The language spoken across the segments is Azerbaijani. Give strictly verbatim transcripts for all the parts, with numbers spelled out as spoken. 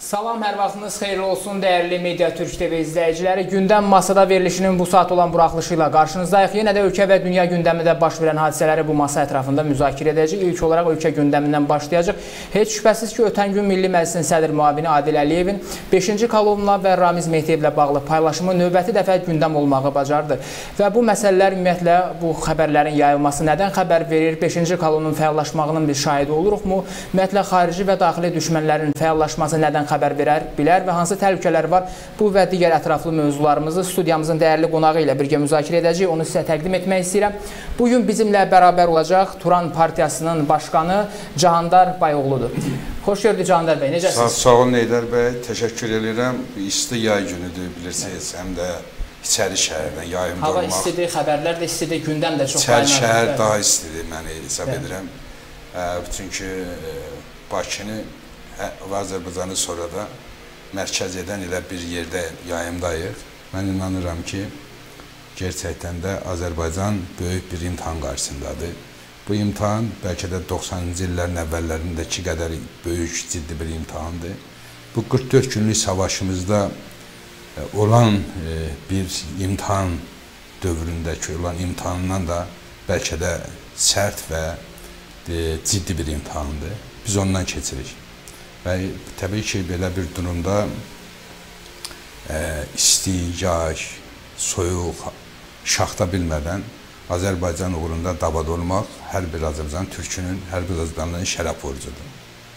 Salam, hər vaxtınız xeyirli olsun, dəyərli Media Türk T V izləyiciləri. Gündəm masada verilişinin bu saat olan buraxılışı ilə qarşınızdayıq. Yenə də ölkə və dünya gündəmində baş verən hadisələri bu masa ətrafında müzakirə edəcək. İlk olaraq ölkə gündəmindən başlayacaq. Heç şübhəsiz ki, ötən gün Milli Məclisin sədr müavini Adil Əliyevin beşinci kolonla və Ramiz Mehdiyevlə bağlı paylaşımı növbəti dəfə gündəm olmağı bacardı. Və bu məsələlər ümumiyyətlə bu xəbərlərin yayılması nədən xəbər verir? beşinci kolonun fəallaşmağının bir şahidi oluruqmu? Ümumiyyətlə xarici və daxili düşmənlərin fəallaşması nədən xəbər verər, bilər və hansı təhlükələr var? Bu və digər ətraflı mövzularımızı studiyamızın dəyərli qonağı ilə birgə müzakirə edəcəyik. Onu sizə təqdim etmək istəyirəm. Bugün bizimlə bərabər olacaq Turan Partiyasının başqanı Cahandar Bayoğludur. Xoş gördük Cahandar bəy, necəsiniz? Sağ, sağ olun Eydər bəy, təşəkkür edirəm. İsti yay günüdür, bilirsiniz, həm də İçəri şəhərdən yayım Hava durmaq. istidir, xəbərlər də istidir, gündəm də çox İçəri şəhər daha istidir, mən hesab edirəm. Çünki Bakını və Azərbaycanı sonra da mərkəz edən elə bir yerdə yayımdayıq. Mən inanıram ki, gerçəkdən də Azərbaycan böyük bir imtahan qarşısındadır. Bu imtahan bəlkə də doxsanıncı illərin əvvəllərindəki qədər böyük, ciddi bir imtahandır. Bu qırx dörd günlük savaşımızda olan bir imtahan dövründəki olan imtahandan da bəlkə də sərt və ciddi bir imtahandır. Biz ondan keçirik. Və təbii ki, belə bir durumda e, isti, yağış, soyuq, şaxta bilmədən Azərbaycan uğrunda dabad olmaq hər bir Azərbaycan türkünün, hər bir Azərbaycanlının şərəf borcudur.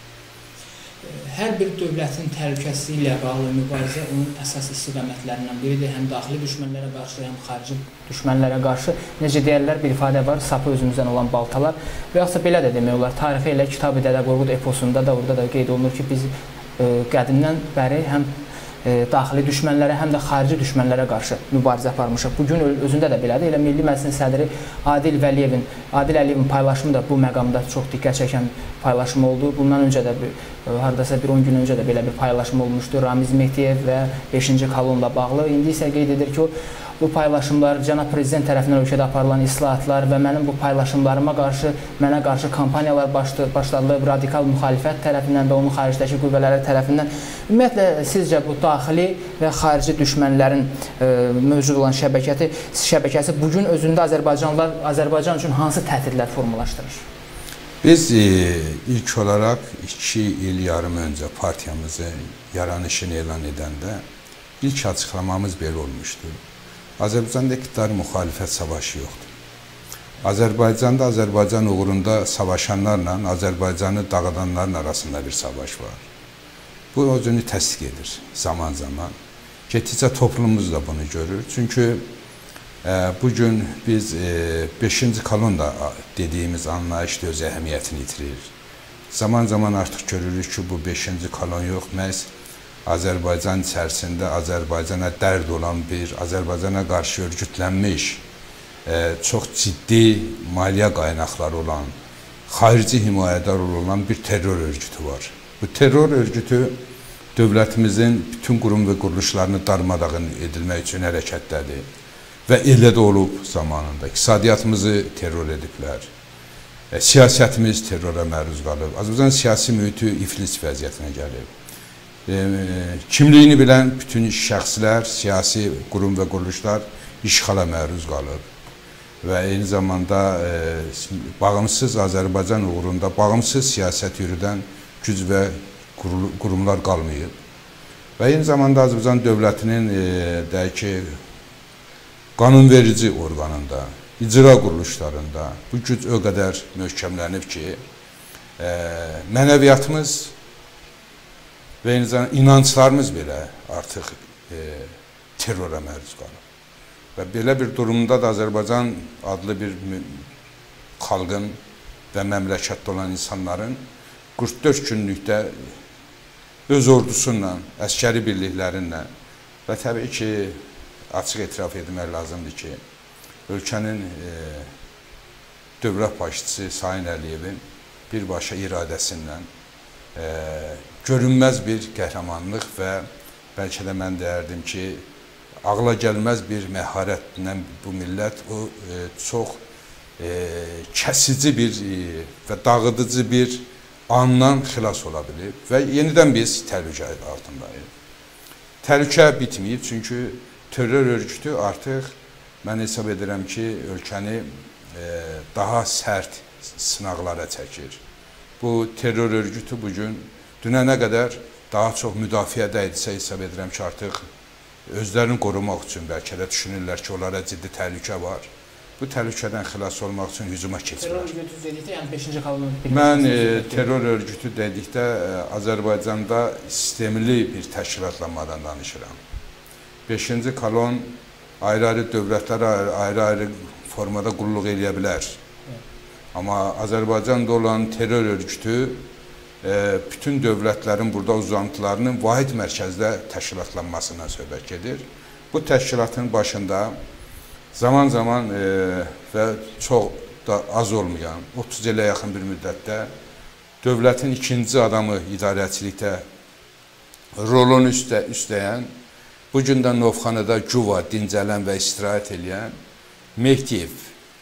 Hər bir dövlətin təhlükəsizliyi ilə bağlı mübarizə onun əsas istiqamətlərindən biridir. Həm daxili düşmənlərə qarşı, həm xarici düşmənlərə qarşı. Necə deyərlər, bir ifadə var, sapı özümüzdən olan baltalar. Və yaxud belə də demək olar, tarixi ilə Kitab-ı Dədə Qorqud eposunda da orada da qeyd olunur ki, biz e, qədimdən bəri həm e, daxili düşmənlərə, həm də xarici düşmənlərə qarşı mübarizə aparmışıq. Bugün özündə də belədir. Elə Milli Məclisin sədri Adil Əliyevin, Adil Əliyevin paylaşımı da bu məqamda çox diqqət çəkən paylaşım oldu. Bundan öncə də bir, hardasa bir on gün öncə də belə bir paylaşım olmuşdu. Ramiz Mehdiyev və beşinci kolonla bağlı. İndi isə qeyd edir ki, bu paylaşımlar Cənab Prezident tərəfindən ölkədə aparılan islahatlar və mənim bu paylaşımlarıma qarşı, mənə qarşı kampaniyalar başladılıb, radikal müxalifət tərəfindən və onun xaricdəki qüvvələri tərəfindən. Ümumiyyətlə, sizcə bu daxili və xarici düşmənlərin e, mövcud olan şəbəkəsi, şəbəkəsi bugün özündə Azərbaycanlılar, Azərbaycan üçün hansı təhdidlər formalaşdırır? Biz e, ilk olaraq iki il yarım öncə partiyamızı yaranışını elan edəndə ilk açıqlamamız belə olmuşdu. Azərbaycanda iqtidar müxalifət savaşı yoxdur. Azərbaycanda Azərbaycan uğrunda savaşanlarla Azərbaycanı dağıdanların arasında bir savaş var. Bu özünü təsdiq edir zaman zaman. Getdikcə toplumumuz da bunu görür. Çünki e, bugün biz e, beşinci kolon da dediyimiz anlayış da öz əhəmiyyətini itirir. Zaman zaman artıq görürük ki, bu beşinci kolon yox, məhz Azərbaycan içərisində Azərbaycana dərd olan bir, Azərbaycana qarşı örgütlənmiş, e, çox ciddi maliyyə qaynaqları olan, xarici himayədar olan bir terror örgütü var. Bu terror örgütü dövlətimizin bütün qurum və quruluşlarını darmadağın edilmək üçün hərəkətdədir. Və elə də olub zamanında. İqtisadiyyatımızı terror ediblər. E, siyasətimiz terrora məruz qalıb. Azərbaycan siyasi mühiti iflis vəziyyətinə gəlib. E, kimliyini bilən bütün şəxslər, siyasi qurum və quruluşlar işğala məruz qalıb. Və eyni zamanda e, bağımsız Azərbaycan uğrunda bağımsız siyasət yürüdən güc və qurumlar qalmayıb. Və eyni zamanda Azərbaycan dövlətinin e, deyək ki, qanunverici orqanında, icra quruluşlarında bu güc o qədər möhkəmlənib ki, e, mənəviyyatımız və eyni zamanda inanclarımız belə artıq e, terrora məruz qalıb. Və belə bir durumda da Azərbaycan adlı bir xalqın və məmləkətdə olan insanların qırx dörd günlükdə öz ordusunla, əskəri birliklərinlə və təbii ki, açıq etiraf etmək lazımdır ki, ölkənin e, dövlət başçısı Sayın Əliyevin birbaşa iradəsindən e, görünməz bir qəhrəmanlıq və bəlkə də mən deyərdim ki, ağla gəlməz bir məharətlə bu millət o e, çox e, kəsici bir e, və dağıdıcı bir andan xilas ola bilib və yenidən biz təhlükə altındayıq. Təhlükə bitməyib, çünki terror örgütü artıq mən hesab edirəm ki, ölkəni e, daha sərt sınaqlara çəkir. Bu terror örgütü bugün dünənə qədər daha çox müdafiədə idisə hesab edirəm ki, artıq özlərini qorumaq üçün bəlkə də düşünürlər ki, onlara ciddi təhlükə var. Bu təhlükədən xilas olmaq üçün hücuma keçirlər. Terror örgütü dedikdə, yəni beşinci kolon... Mən e, terror örgütü dedikdə e, Azərbaycanda sistemli bir təşkilatlanmadan danışıram. beşinci kolon ayrı-ayrı dövlətlərə ayrı-ayrı formada qulluq edə bilər. Evet. Amma Azərbaycanda olan terror örgütü e, bütün dövlətlərin burada uzantılarının vahid mərkəzdə təşkilatlanmasından söhbət gedir. Bu təşkilatın başında zaman-zaman e, və çox da az olmayan, otuz ilə yaxın bir müddətdə dövlətin ikinci adamı idarəçilikdə rolunu üstə, üstləyən, bu gün də Novxanada Cuva, dincələn və istirahət edən Mehdiyev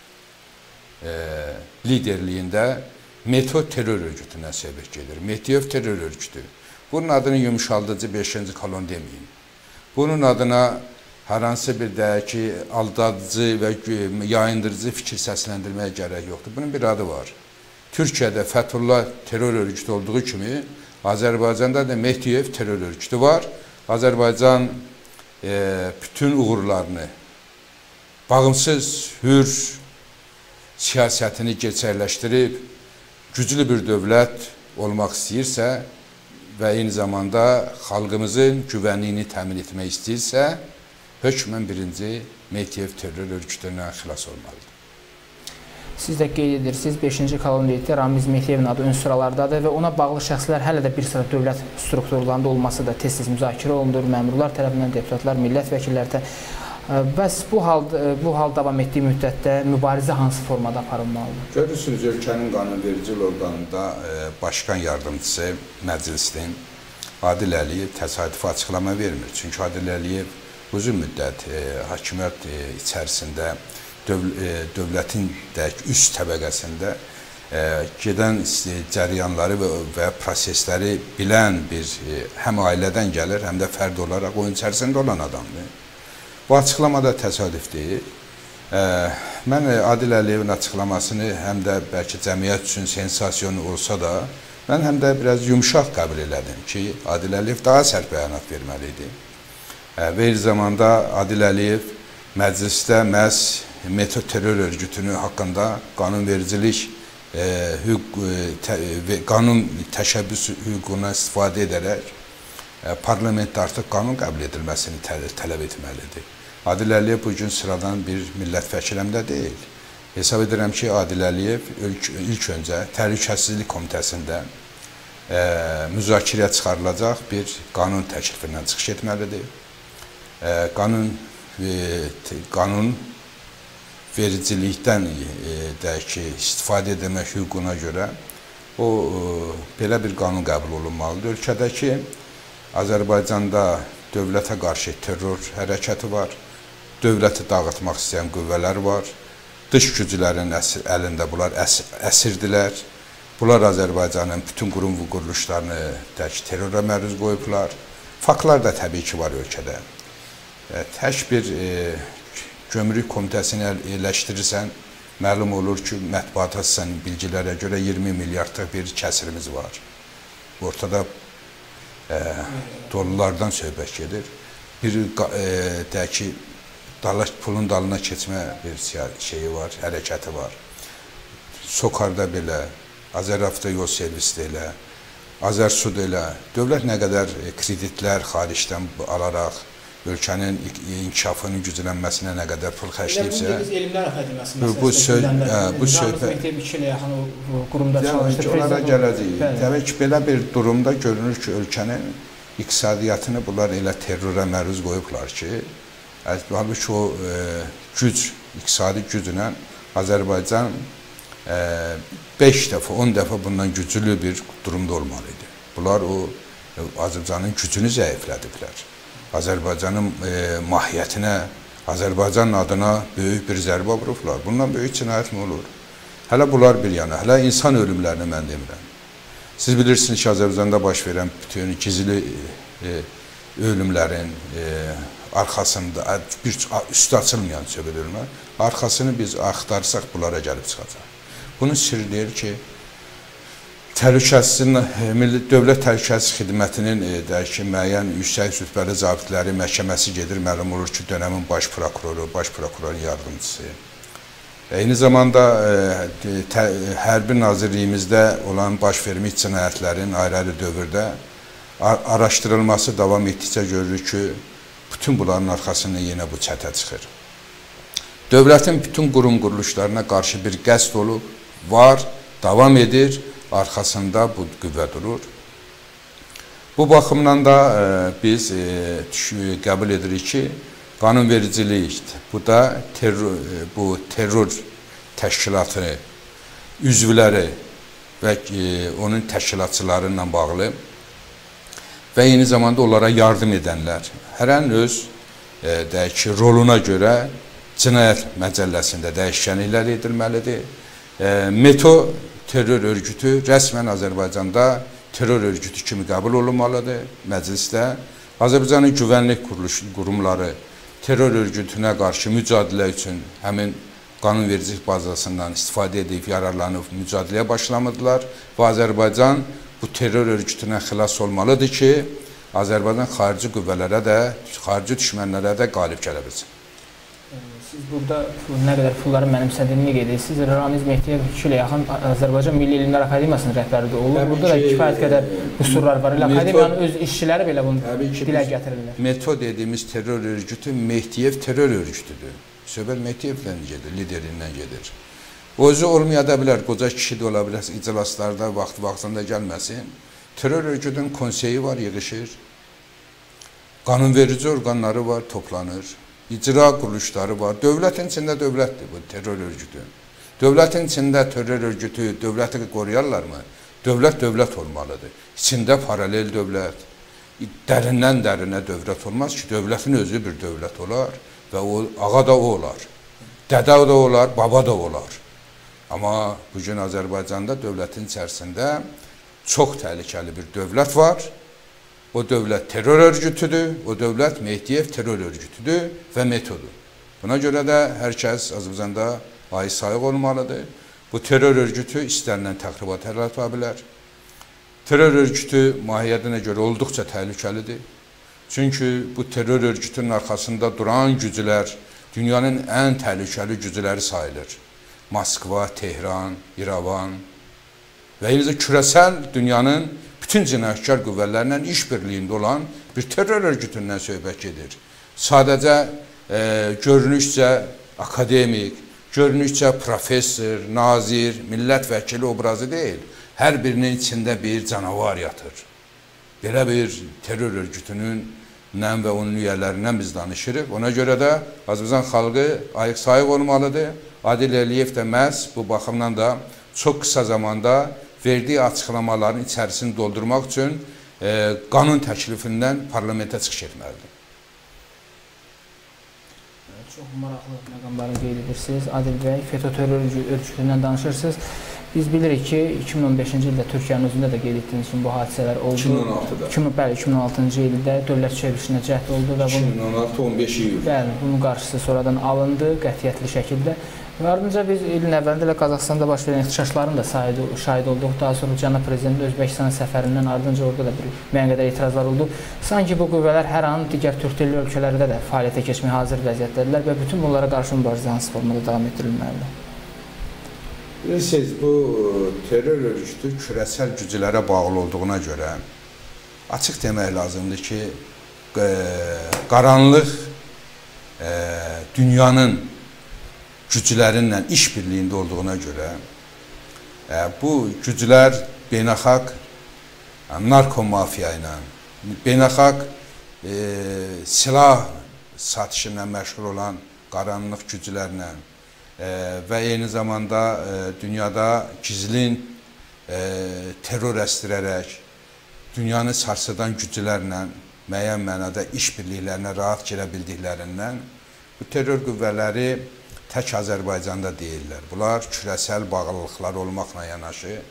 e, liderliyində Metod terror örgütündən söhbət gedir. Mehdiyev terror örgütü. Bunun adını yumuşaldıcı beşinci kolon deməyin. Bunun adına hər hansı bir deyək ki, aldadıcı və yayındırıcı fikir səsləndirməyə gərək yoxdur. Bunun bir adı var. Türkiyədə Fəthullah terror örgütü olduğu kimi, Azərbaycanda da Mehdiyev terror örgütü var. Azərbaycan e, bütün uğurlarını, bağımsız, hür siyasətini gerçəkləşdirib, güclü bir dövlət olmaq istəyirsə və eyni zamanda xalqımızın güvənliyini təmin etmək istəyirsə, hökmən birinci Mehdiyev terror örgütündən xilas olmalıdır. Siz də qeyd edirsiniz, beşinci kolon deyildi, Ramiz Mehdiyevin adı ön sıralardadır və ona bağlı şəxslər hələ də bir sıra dövlət strukturlarında olması da tez-tez müzakirə olunur, məmurlar tərəfindən, deputatlar, millət vəkilləri də. Bəs bu hal, bu hal davam etdiyi müddətdə mübarizə hansı formada aparılmalıdır? Görürsünüz, ölkənin qanunvericiliyi orqanında başkan yardımcısı məclisinin Adil Əliyev təsadüfi açıqlama vermir. Çünki Adil Əliyev uzun müddət e, hakimiyyət e, içərisində döv, e, dövlətin də üst təbəqəsində e, gedən e, cəryanları və, və prosesləri bilən bir e, həm ailədən gəlir, həm də fərd olaraq oyun içərisində olan adamdır. Bu açıqlama da təsadüf deyil. E, mən Adil Əliyevin açıqlamasını həm də bəlkə cəmiyyət üçün sensasiyon olsa da, mən həm də biraz yumuşaq qəbul elədim ki, Adil Əliyev daha sərt bəyanat verməli idi. Və eyni zamanda Adil Əliyev məclisdə məhz Metod terror örgütünü haqqında qanunvericilik e, hüquq, e, qanun təşəbbüs hüququna istifadə edərək e, parlamentdə artıq qanun qəbul edilməsini təl tələb etməlidir. Adil Əliyev bugün sıradan bir millət vəkilində deyil. Hesab edirəm ki, Adil Əliyev ilk, ilk öncə Təhlükəsizlik Komitəsində e, müzakirəyə çıxarılacaq bir qanun təklifindən çıxış etməlidir. E, qanun e, qanun vericilikdən e, deyək ki, istifadə etmək hüququna görə o e, belə bir qanun qəbul olunmalıdır. Ölkədəki Azərbaycanda dövlətə qarşı terror hərəkəti var, dövləti dağıtmaq istəyən qüvvələr var, dış güclərin əsir, əlində bunlar əs, əsirdirlər. Bunlar Azərbaycanın bütün qurum və quruluşlarını deyək, terrora məruz qoyublar. Faktlar da təbii ki var ölkədə. E, tək bir e, gömrük komitəsini eləşdirirsən, məlum olur ki, mətbuata sən bilgilərə görə iyirmi milyardlıq bir kəsirimiz var. Ortada e, dollardan söhbət gedir. Bir e, deyək ki, dalaş pulun dalına keçmə bir şeyi var, hərəkəti var. Sokarda belə, Azərafta yol servisdə elə, Azərsud elə, dövlət nə qədər kreditlər xaricdən alaraq, ölkənin inkişafının güclənməsinə nə qədər pul xərcləyibsə, bu söhbət iki ilə yaxın o qurumda çalışır. Onlara gələcəyik. Demək ki, belə bir durumda görünür ki, ölkənin iqtisadiyyatını bunlar elə terrora məruz qoyublar ki, halbuki o e, güc, iqtisadi güclə Azərbaycan e, beş dəfə, on dəfə bundan güclü bir durumda olmalıydı. Bunlar o Azərbaycanın gücünü zəiflədiblər. Azərbaycanın e, mahiyyətinə, Azərbaycanın adına böyük bir zərbə vurublar. Bundan böyük cinayət mi olur? Hələ bunlar bir yana, hələ insan ölümlərini mən demirəm. Siz bilirsiniz ki, Azərbaycanda baş verən bütün gizli e, ölümlərin e, arxasında bir üstü açılmayan söhbət arxasını biz axtarsaq bunlara gəlib çıxacaq. Bunun sirri deyir ki, təhlükəsizlik, Milli Dövlət Təhlükəsizlik Xidmətinin e, deyək ki, müəyyən yüksək rütbəli zabitləri məhkəməsi gedir, məlum olur ki, dönəmin baş prokuroru, baş prokurorun yardımcısı. Eyni zamanda e, tə, Hərbi Nazirliyimizdə olan baş vermiş cinayətlərin ayrı-ayrı dövrdə araşdırılması davam etdikcə görürük ki, bütün bunların arxasında yenə bu çətə çıxır. Dövlətin bütün qurum quruluşlarına qarşı bir qəsd olub, var, davam edir, arxasında bu qüvvə durur. Bu baxımdan da e, biz e, qəbul edirik ki, qanunvericilikdir. Bu da terror, e, bu terror təşkilatı üzvləri və e, onun təşkilatçıları ilə bağlı və eyni zamanda onlara yardım edənlər hər an öz e, deyək ki, roluna görə cinayət məcəlləsində dəyişikliklər edilməlidir. E, METO terror örgütü rəsmən Azərbaycanda terror örgütü kimi qəbul olunmalıdır məclisdə. Azərbaycanın güvənlik qurumları terror örgütünə qarşı mücadilə üçün həmin qanunvericilik bazasından istifadə edib, yararlanıb mücadiləyə başlamadılar və Azərbaycan bu terror örgütündən xilas olmalıdır ki, Azərbaycan xarici qüvvələrə də, xarici düşmənlərə də qalib gələ bilsin. Siz burada nə qədər pulların mənimsədiyini qeyd edirsiniz. Ramiz Mehdiyev iki ilə yaxın Azərbaycan Milli Elmlər Akademiyasının rəhbəri də olub. Burada da kifayət qədər qüsurlar var. Akademiyanın öz işçiləri belə bunu dilə gətirirlər. METO dediyimiz terror örgütü Mehdiyev terror örgütüdür. Söhbət Mehdiyevlə gedir, liderindən gedir. O özü olmaya da bilər, qoca kişi də ola bilər, iclaslarda vaxt-vaxtında gəlməsin. Terror örgütünün konseyi var, yığışır. Qanunverici orqanları var, toplanır. İcra quruluşları var. Dövlətin içində dövlətdir bu terror örgütü. Dövlətin içində terror örgütü, dövləti qoruyarlarmı? Dövlət dövlət olmalıdır. İçində paralel dövlət, dərindən dərinə dövlət olmaz ki, dövlətin özü bir dövlət olar və o, ağa da o olar, dədə da olar, baba da olar. Amma bugün Azərbaycanda dövlətin içərisində çox təhlükəli bir dövlət var. O dövlət terror örgütüdür, o dövlət Mehdiyev terror örgütüdür və metodur. Buna görə də hər kəs Azərbaycanda ait sayıq olmalıdır. Bu terror örgütü istənilən təxribat yarata bilər. Terror örgütü mahiyyətinə görə olduqca təhlükəlidir. Çünki bu terror örgütünün arxasında duran güclər dünyanın ən təhlükəli gücləri sayılır. Moskva, Tehran, İrəvan və eyni zamanda küresel dünyanın bütün cinayətkar qüvvələrlə işbirliyində olan bir terror örgütündən söhbət gedir. Sadəcə e, görünüşcə akademik, görünüşcə professor, nazir, millət vəkili obrazı deyil. Hər birinin içində bir canavar yatır. Belə bir terror örgütünün nəm və onun üyələrindən biz danışırıq. Ona görə də Azərbaycan xalqı ayıq sayıq olmalıdır. Adil Əliyev də məhz bu baxımdan da çox qısa zamanda verdiyi açıqlamaların içərisini doldurmaq üçün e, qanun təklifindən parlamentə çıxış etməlidir. Çox maraqlı məqamları qeyd edirsiniz. Adil bəy, FETÖ terror örgütündən danışırsınız. Biz bilirik ki, iki min on beşinci ildə Türkiyənin özündə də qeyd etdiyiniz kimi bu hadisələr oldu. iki min on altıda. Bəli, iki min on altıncı ildə dövlət çevrilişinə cəhd oldu və iki min on altı on beş iyul. Bəli, bunun qarşısı sonradan alındı qətiyyətli şəkildə. Və ardınca biz ilin əvvəlində ilə Qazaxıstanda baş verən ixtişaşların da şahid olduq. Daha sonra Cənab Prezidentin Özbəkistan səfərindən ardınca orada da bir müəyyən qədər etirazlar oldu. Sanki bu qüvvələr hər an digər türk dilli ölkələrdə də fəaliyyətə keçməyə hazır vəziyyətdədirlər və bütün bunlara qarşı mübarizə hansı formada davam etdirilməlidir? Bilirsiniz, bu terror örgütü küresel güclərə bağlı olduğuna görə açıq demək lazımdır ki, qaranlıq e, dünyanın güclərinlə işbirliyində olduğuna görə e, bu güclər beynəlxalq narkomafiya ilə, beynəlxalq e, silah satışı ilə məşğul olan qaranlıq güclərlə e, və eyni zamanda e, dünyada gizlin e, terror əstirərək dünyanı sarsıdan güclərlə müəyyən mənada işbirliklərinə rahat girə bildiklərindən bu terror qüvvələri tək Azərbaycanda deyirlər. Bunlar küresel bağlılıqlar olmaqla yanaşı,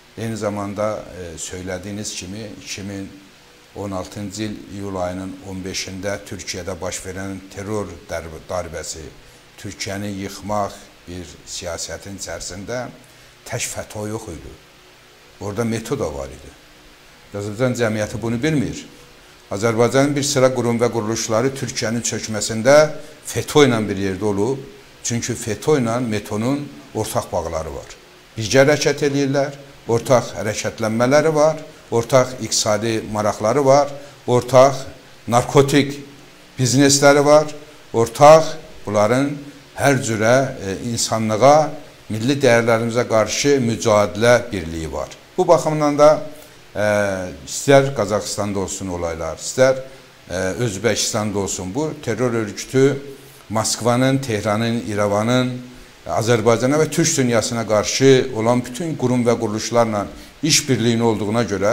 Eyni zamanda e, söylediğiniz kimi iki min on altıncı il iyul ayının on beşində Türkiyədə baş verən terror darbəsi, Türkiyəni yıxmaq bir siyasətin içərisində tək fəto yox idi. Orada metoda var idi. Azərbaycan cəmiyyəti bunu bilmir. Azərbaycanın bir sıra qurum və quruluşları Türkiyənin çökməsində FETÖ ilə bir yerdə olub. Çünki FETÖ ilə metonun ortaq bağları var. Birgə hərəkət edirlər, ortaq hərəkətlənmələri var, ortaq iqtisadi maraqları var, ortaq narkotik biznesləri var, ortaq bunların hər cürə e, insanlığa, milli dəyərlərimizə qarşı mücadilə birliyi var. Bu baxımdan da e, istər Qazaxıstanda olsun olaylar, istər e, Özbəkistanda olsun, bu terror örgütü Moskvanın, Tehranın, İrəvanın, Azərbaycana və Türk dünyasına qarşı olan bütün qurum və quruluşlarla işbirliyinin olduğuna görə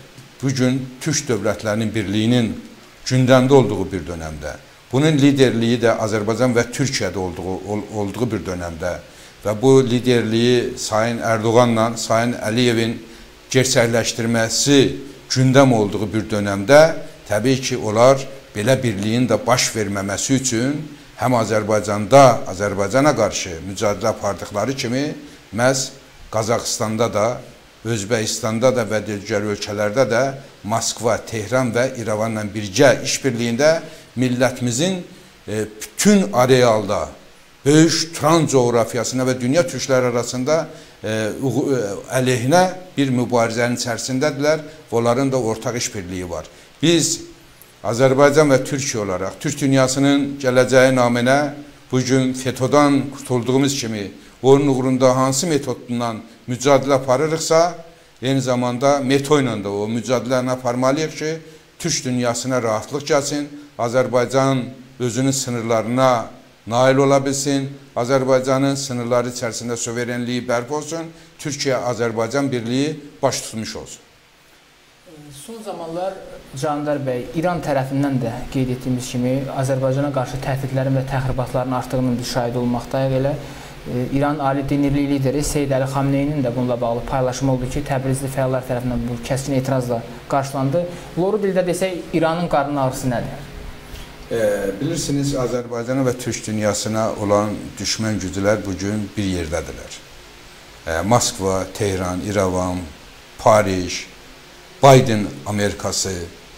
bugün Türk dövlətlərinin birliyinin gündəmdə olduğu bir dönəmdə, bunun liderliyi də Azərbaycan və Türkiyədə olduğu, olduğu bir dönəmdə və bu liderliyi Sayın Erdoğanla Sayın Əliyevin gerçəkləşdirməsi gündəm olduğu bir dönəmdə təbii ki, onlar belə birliyin də baş verməməsi üçün həm Azərbaycanda, Azərbaycana qarşı mücadilə apardıqları kimi məhz Qazaxıstanda da, Özbəkistanda da və digər ölkələrdə də Moskva, Tehran və İrəvanla birgə işbirliyində millətimizin e, bütün arealda, böyük trans coğrafiyasında və dünya türkləri arasında e, əleyhinə bir mübarizənin içərisindədirlər və onların da ortaq işbirliyi var. Biz Azərbaycan və Türkiyə olaraq Türk dünyasının gələcəyi naminə bugün FETÖ-dan kurtulduğumuz kimi onun uğrunda hansı metodundan mücadilə aparırıqsa, eyni zamanda metodu ilə də o mücadiləni aparmalıyıq ki, Türk dünyasına rahatlıq gəlsin, Azərbaycan özünün sınırlarına nail ola bilsin, Azərbaycanın sınırları içərisində suverenliyi bərpa olsun, Türkiyə-Azərbaycan birliyi baş tutmuş olsun. Son zamanlar Candar bəy, İran tərəfindən də qeyd etdiyimiz kimi Azərbaycana qarşı təhdidlərin və təxribatların artdığının müşahidə olmaqdayıq. Elə e, İran Ali Dinirli lideri Seyyid Əli Xamneyinin də bununla bağlı paylaşımı oldu ki, Təbrizli fəallar tərəfindən bu kəskin etirazla qarşılandı. Loru dildə desək, İranın qarnının ağrısı nədir? E, bilirsiniz, Azərbaycana və Türk dünyasına olan düşmən güclər bugün bir yerdədirlər. E, Moskva, Tehran, İrəvan, Paris, Biden Amerikası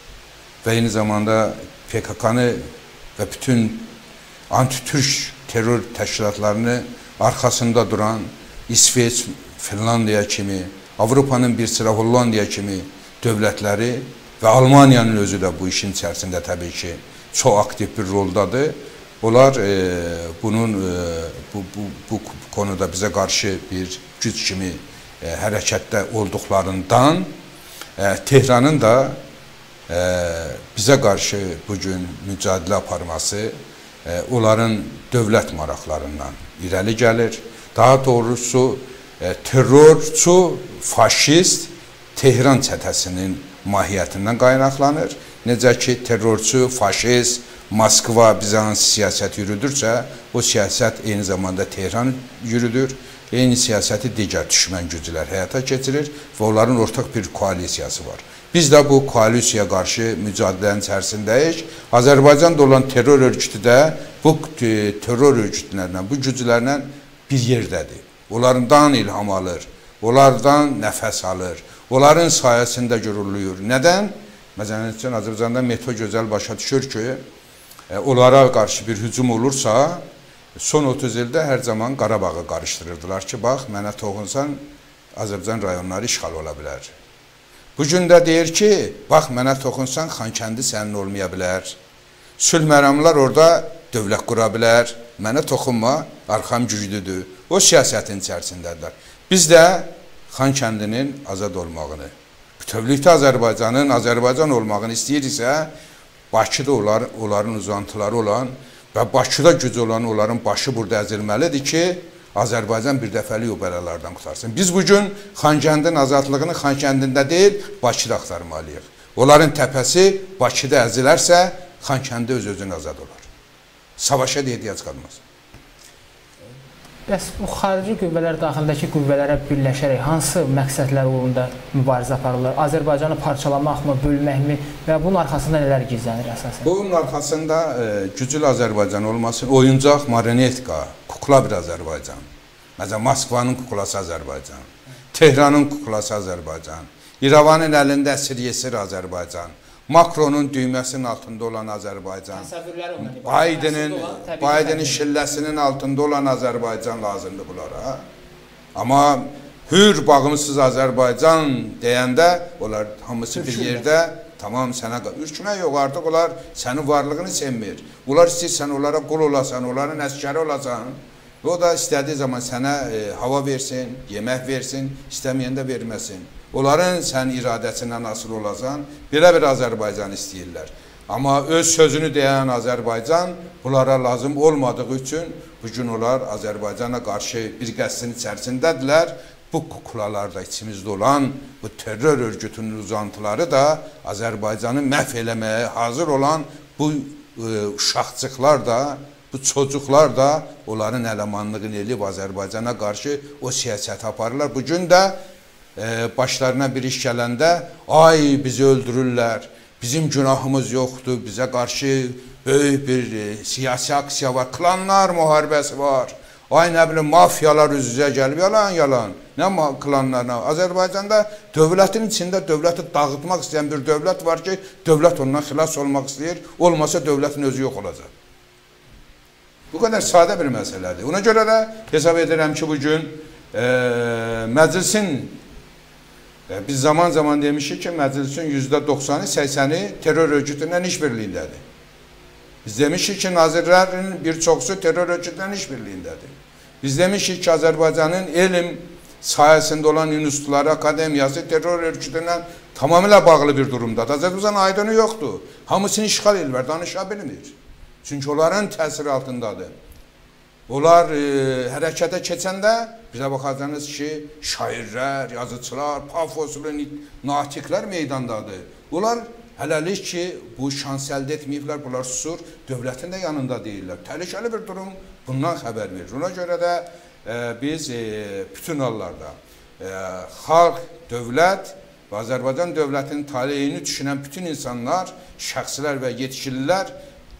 və eyni zamanda P K K-nı və bütün anti-Türk terror təşkilatlarını arxasında duran İsveç, Finlandiya kimi, Avropanın bir sıra Hollandiya kimi dövlətləri və Almaniyanın özü də bu işin içərisində təbii ki, çox aktiv bir roldadır. Onlar e, bunun e, bu, bu, bu konuda bizə qarşı bir güc kimi e, hərəkətdə olduqlarından e, Tehranın da e, bizə qarşı bugün mücadilə aparması e, onların dövlət maraqlarından irəli gəlir. Daha doğrusu e, terrorçu, faşist Tehran çətəsinin mahiyyətindən qaynaqlanır. Necə ki, terrorçu, faşist, Moskva bizə hansı siyasət yürüdürsə, o siyasət eyni zamanda Tehran yürüdür. Eyni siyasəti digər düşmən güclər həyata keçirir və onların ortaq bir koalisiyası var. Biz də bu koalisiyaya qarşı mücadilənin içərisindəyik. Azərbaycanda olan terror örgütü də bu terror örgütlərlə, bu güclərlə bir yerdədir. Onlardan ilham alır, onlardan nəfəs alır, onların sayəsində görülür. Nədən? Məsələn, Azərbaycanda Meto gözəl başa düşür ki, e, onlara qarşı bir hücum olursa, son otuz ildə hər zaman Qarabağı qarışdırırdılar ki, bax, mənə toxunsan, Azərbaycan rayonları işğal ola bilər. Bugün də deyir ki, bax, mənə toxunsan, Xankəndi sənin olmaya bilər. Sülh məramlar orada dövlət qura bilər, mənə toxunma, arxam güclüdür. O siyasətin içərisindədirlər. Biz də Xankəndinin azad olmağını, bütövlükdə Azərbaycanın Azərbaycan olmağını istəyirsə, Bakıda onlar, onların uzantıları olan və Bakıda güc olan onların başı burada əzilməlidir ki, Azərbaycan bir dəfəlik o bəlalardan qutarsın. Biz bugün Xankəndin azadlığını Xankəndində deyil, Bakıda axtarmalıyıq. Onların təpəsi Bakıda əzilərsə, Xankəndi öz-özünə azad olar. Savaşa da ehtiyac qalmaz. Bəs bu xarici qüvvələr daxilindəki qüvvələrə birləşərək hansı məqsədlər uğrunda mübarizə aparırlar? Azərbaycanı parçalamaqmı, bölməkmi və bunun arxasında nələr gizlənir əsasən? Bunun arxasında e, güclü Azərbaycan olması, oyuncaq, marionetka, kukla bir Azərbaycan. Məsələn, Moskvanın kuklası Azərbaycan, Tehranın kuklası Azərbaycan, İrəvanın əlində əsir yesir Azərbaycan, Makronun düyməsinin altında olan Azərbaycan, Bidenin, Bidenin şilləsinin altında olan Azərbaycan lazımdır bunlara. Amma hür, bağımsız Azərbaycan deyəndə, onlar hamısı bir yerdə, tamam sənə ürkmək yox, artıq onlar sənin varlığını sevmir. Onlar istəyirsən, onlara qul olasan, onların əskəri olasan, o da istədiyi zaman sənə e, hava versin, yemək versin, istəməyəndə verməsin. Onların sən iradəsindən asılı olasan, belə bir Azərbaycan istəyirlər. Amma öz sözünü deyən Azərbaycan bunlara lazım olmadığı üçün bugün onlar Azərbaycana qarşı bir qəsdin içərisindədirlər. Bu kuklalarda içimizdə olan bu terror örgütünün uzantıları da Azərbaycanı məhv eləməyə hazır olan bu e, uşaqcıqlar da, bu çocuqlar da onların eləmanlığını eləyib Azərbaycana qarşı o siyasət aparırlar. Bugün də e, başlarına bir iş gələndə, ay bizi öldürürlər, bizim günahımız yoxdur, bizə qarşı böyük bir e, siyasi aksiya var, klanlar müharibəsi var. Ay nə bilim, mafiyalar üz-üzə gəlib, yalan, yalan. Nə klanlarına? Azərbaycanda dövlətin içində dövləti dağıtmaq istəyən bir dövlət var ki, dövlət ondan xilas olmaq istəyir, olmasa dövlətin özü yox olacaq. Bu qədər sadə bir məsələdir. Ona görə də hesab edirəm ki, bugün e, məclisin, e, biz zaman zaman demişik ki, məclisin yüzdə doxsanı, səksəni terror örgütündən işbirliyindədir. Biz demişik ki, nazirlərin bir çoxusu terror örgütündən işbirliyindədir. Biz demişik ki, Azərbaycanın elm sayəsində olan institutları, akademiyası terror örgütündən tamamilə bağlı bir durumdadır. Azərbaycan aydını yoxdur. Hamısını işğal edirlər, danışa bilmir. Çünki onların təsiri altındadır. Onlar e, hərəkətə keçəndə bizə baxacaqsınız ki, şairlər, yazıçılar, pafoslu natiklər meydandadır. Onlar hələlik ki, bu şans əldə etməyiblər, bunlar susur, dövlətin də yanında deyirlər. Təhlükəli bir durum bundan xəbər verir. Ona görə də e, biz e, bütün hallarda e, xalq, dövlət və Azərbaycan dövlətinin taleyini düşünən bütün insanlar, şəxslər və yetkililər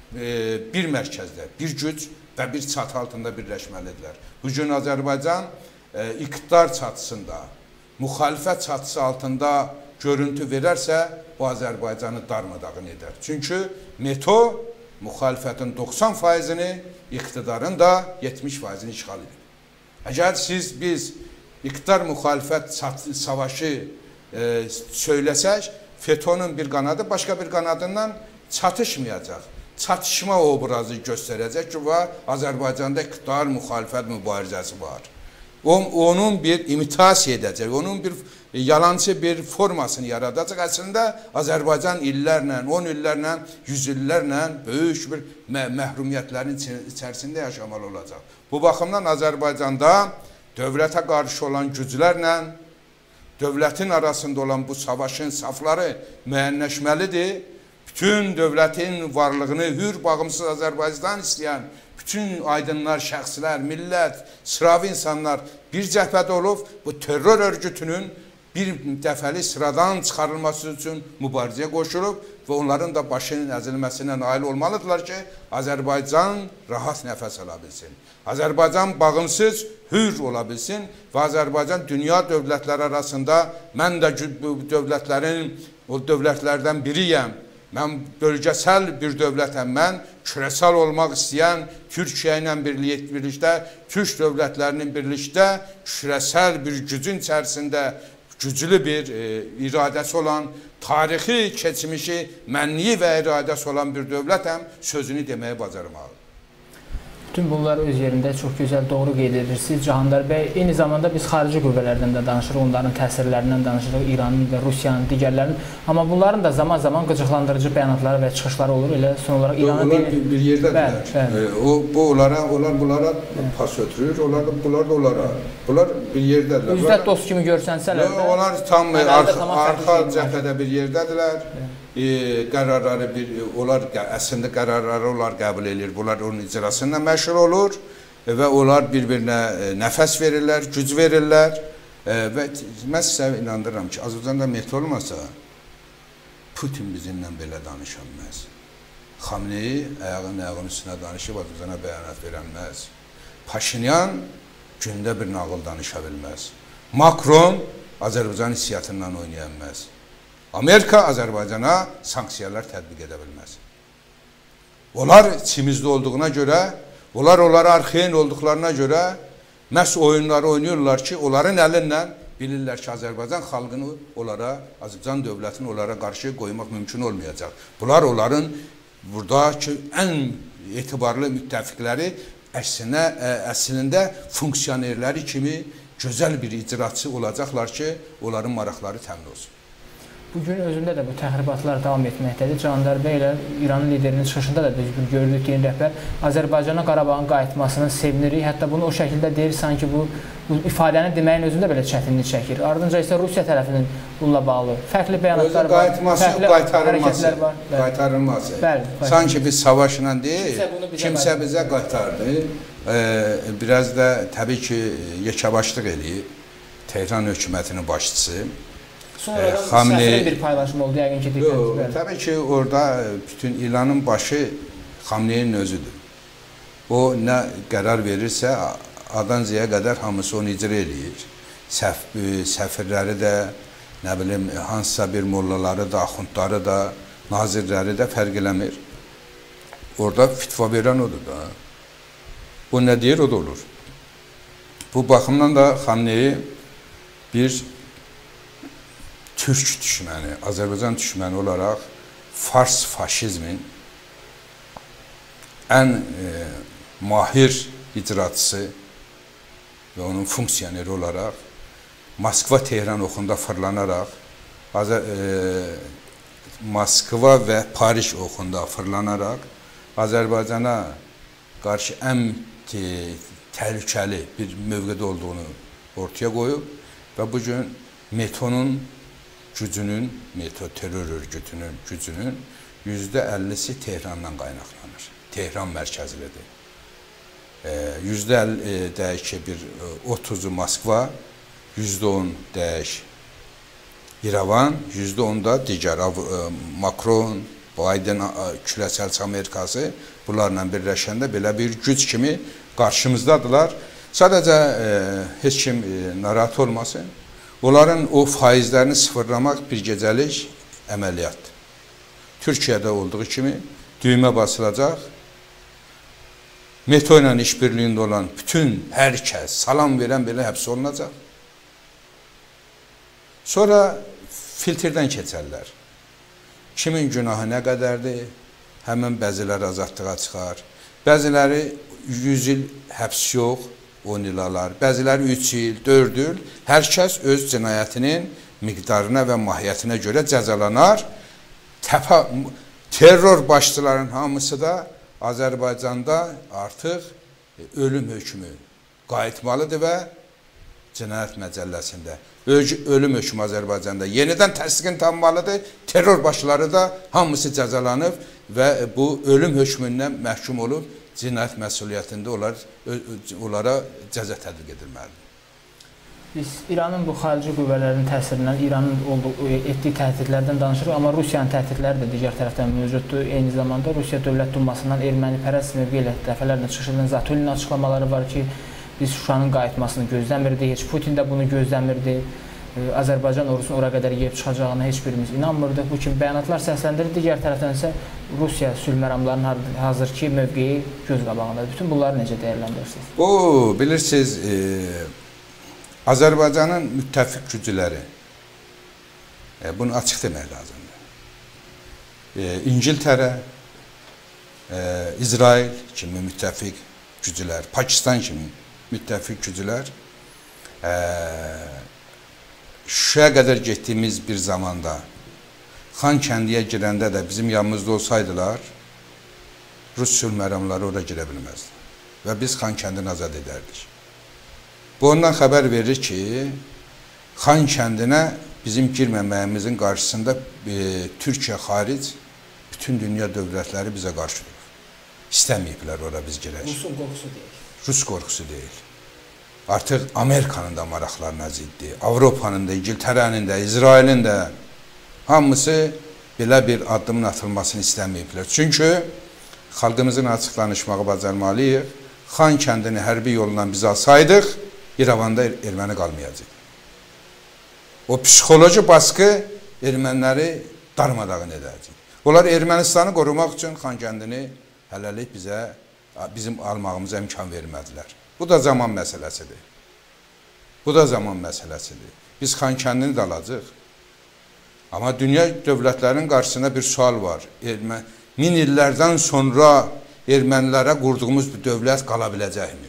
e, bir mərkəzdə, bir güc və bir çatı altında birləşməlidirlər. Bugün Azərbaycan e, iqtidar çatısında, müxalifət çatısı altında görüntü verərsə, bu Azərbaycanı darmadağın edər. Çünki METO müxalifətin doxsan faizini, iqtidarın da yetmiş faizini işğal edir. Əgər siz, biz iqtidar müxalifət savaşı e, söyləsək, FETÖ-nün bir qanadı başqa bir qanadından çatışmayacaq. Çatışma obrazı göstərəcək ki, var, Azərbaycanda iqtidar müxalifət mübarizəsi var. O, onun bir imitasiya edəcək, onun bir yalancı bir formasını yaradacaq. Əslində Azərbaycan illərlə, on illərlə, yüz illərlə böyük bir mə məhrumiyyətlərin içərisində yaşamalı olacaq. Bu baxımdan Azərbaycanda dövlətə qarşı olan güclərlə dövlətin arasında olan bu savaşın safları müəyyənləşməlidir. Bütün dövlətin varlığını hür, bağımsız Azərbaycan istəyən bütün aydınlar, şəxslər, millət, sıravi insanlar bir cəbhədə olub, bu terror örgütünün bir dəfəli sıradan çıxarılması üçün mübarizəyə qoşulub və onların da başının əzilməsinə nail olmalıdırlar ki, Azərbaycan rahat nəfəs ala bilsin. Azərbaycan bağımsız, hür ola bilsin və Azərbaycan dünya dövlətləri arasında, mən də bu dövlətlərin, o dövlətlərdən biriyəm. Mən bölgəsəl bir dövlətəm, mən küresel olmaq istəyən Türkiyə ilə birlikdə, Türk dövlətlərinin birlikdə küresel bir gücün içərisində güclü bir e, iradəsi olan, tarixi keçmişi, mənliyi və iradəsi olan bir dövlətəm, sözünü deməyə bacarmalı. Bütün bunlar öz yerində çox gözəl, doğru qeyd edirsiniz Cahandar bəy. Eyni zamanda biz xarici qüvvələrdən də danışırıq, onların təsirlərindən danışırıq, İranın və Rusiyanın, digərlərinin. Amma bunların da zaman-zaman qıcıqlandırıcı bəyanatları və çıxışları olur. Elə son olaraq İranın... Onlar bir, bir yerdədirlər. E, o, bu onlara, onlar bunlara pas ötürür, onlar da, bunlar da onlara. Bunlar bir yerdədirlər. Üzrət dost kimi görsənsələr də... Onlar tam arxa, arxa cəbhədə bir yerdədirlər. E, qərarları bir, onlar əslində qərarları onlar qəbul edir, bunlar onun icrasından məşğul olur. və onlar bir-birinə nəfəs verirlər, güc verirlər və mən sizə inandırıram ki, Azərbaycanda meto olmasa Putin bizimlə belə danışa bilməz. Xamneyi ayağın ayağın üstünə danışıb Azərbaycana bəyanat verənməz. Paşinyan gündə bir nağıl danışa bilməz. Makron Azərbaycan hissiyatından oynaya bilməz. Amerika Azərbaycana sanksiyalar tətbiq edə bilməz. Onlar içimizdə olduğuna görə, onlar onlara arxeyin olduqlarına görə məhz oyunları oynuyorlar ki, onların əlindən bilirlər ki, Azərbaycan xalqını onlara, Azərbaycan dövlətini onlara qarşı qoymaq mümkün olmayacaq. Bunlar onların buradakı ən etibarlı müttəfiqləri əksinə, əslində funksionerləri kimi gözəl bir icraçı olacaqlar ki, onların maraqları təmin olsun. Bugün özündə də bu təxribatlar davam etməkdədir. Candar bəy ilə İranın liderinin çıxışında da düzgün gördük yeni rəhbər Azərbaycana Qarabağın qayıtmasının sevinirik. Hətta bunu o şəkildə deyir, sanki bu, bu ifadəni deməyin özündə belə çətinlik çəkir. Ardınca isə Rusiya tərəfinin bununla bağlı fərqli bəyanatlar var, qayıtması, fərqli qaytarılması, var. Qaytarılması. Bəli, sanki biz savaşla deyil, kimsə, bizə kimsə bizə qaytardı. Ee, biraz da təbii ki, yekəbaşlıq eləyib Tehran hökumətinin başçısı. Sonradan Xamneyi bir paylaşım oldu, yəqin ki, diqqət. Təbii ki, orada bütün İranın başı Xamneyinin özüdür. O nə qərar verirsə, adan ziyə qədər hamısı onu icra eləyir. Səf, səfirləri də, nə bilim, hansısa bir mollaları da, axundları da, nazirləri də fərq eləmir. Orada fitva verən odur da. O nə deyir, o da olur. Bu baxımdan da Xamneyi bir Türk düşməni, Azərbaycan düşməni olaraq Fars faşizmin ən e, mahir icraçısı və onun funksioneri olaraq Moskva-Tehran oxunda fırlanaraq Azər, e, Moskva və Paris oxunda fırlanaraq Azərbaycana qarşı ən te, təhlükəli bir mövqedə olduğunu ortaya qoyub və bugün metonun gücünün, meto terör örgütünün gücünün yüzdə əllisi Tehrandan qaynaqlanır. Tehran mərkəzlidir. Yüzdə əlli deyək ki, bir otuzu Moskva, yüzdə on deyək İrəvan, yüzdə on da digər Makron, Biden, küləsəl Amerikası bunlarla birləşəndə belə bir güc kimi qarşımızdadılar. Sadəcə heç kim narahat olmasın. Onların o faizlərini sıfırlamaq bir gecəlik əməliyyatdır. Türkiyədə olduğu kimi düymə basılacaq. Meto ilə işbirliyində olan bütün hər kəs salam verən belə həbs olunacaq. Sonra filtrdən keçərlər. Kimin günahı nə qədərdir? Həmin bəziləri azadlığa çıxar. Bəziləri yüz il həbs yox, on il alar, bəziləri üç il, dörd il, hər kəs öz cinayətinin miqdarına və mahiyyətinə görə cəzalanar. Təpə, terror başçıların hamısı da Azərbaycanda artıq ölüm hökmü qayıtmalıdır və cinayət məcəlləsində ölüm hökmü Azərbaycanda yenidən təsdiqin tanınmalıdır. Terror başçıları da hamısı cəzalanıb və bu ölüm hökmündən məhkum olub cinayət məsuliyyətində onlar, onlara cəza tətbiq edilməlidir. Biz İranın bu xarici qüvvələrin təsirindən, İranın olduğu, etdiyi təhdidlərdən danışırıq, amma Rusiyanın təhdidləri də digər tərəfdən mövcuddur. Eyni zamanda Rusiya Dövlət Dumasından ermənipərəst mövqe ilə dəfələrlə çıxış edən Zatulinin açıqlamaları var ki, biz Şuşanın qayıtmasını gözləmirdik, heç Putin də bunu gözləmirdi. Azərbaycan ordusunun ora qədər yeyib çıxacağına heç birimiz inanmırdıq. Bu kimi bəyanatlar səsləndirir. Digər tərəfdən isə Rusiya sülh məramlarının hazırki mövqeyi göz qabağındadır. Bütün bunları necə dəyərləndirirsiniz? O, bilirsiniz, e, Azərbaycanın müttəfiq gücləri, e, bunu açıq demək lazımdır. E, İngiltərə, e, İsrail kimi müttəfiq güclər, Pakistan kimi müttəfiq güclər, e, Şuşaya qədər getdiyimiz bir zamanda Xankəndiyə girəndə də bizim yanımızda olsaydılar, Rus sülh məramları ora girə bilməzdi və biz Xankəndini azad edərdik. Bu ondan xəbər verir ki, Xankəndinə bizim girməməyimizin qarşısında e, Türkiyə xaric bütün dünya dövlətləri bizə qarşı durur. İstəməyiblər ora biz girək. Rusun qorxusu deyək. Rus qorxusu deyil. Artıq Amerikanın da maraqlarına ziddir. Avropanın da, İngiltərənin də, İsrailin də hamısı belə bir addımın atılmasını istəməyiblər. Çünki xalqımızın açıq danışmağı bacarmalıyıq. Xan kəndini hərbi yolla biz alsaydıq, İrəvanda erməni qalmayacaq. O psixoloji baskı erməniləri darmadağın edəcək. Onlar Ermənistanı qorumaq üçün Xan kəndini hələlik bizə, bizim almağımıza imkan vermədilər. Bu da zaman məsələsidir. Bu da zaman məsələsidir. Biz Xan kəndini də alacaq. Amma dünya dövlətlərinin qarşısında bir sual var. Ermə, min illərdən sonra ermənilərə qurduğumuz bir dövlət qala biləcəkmi?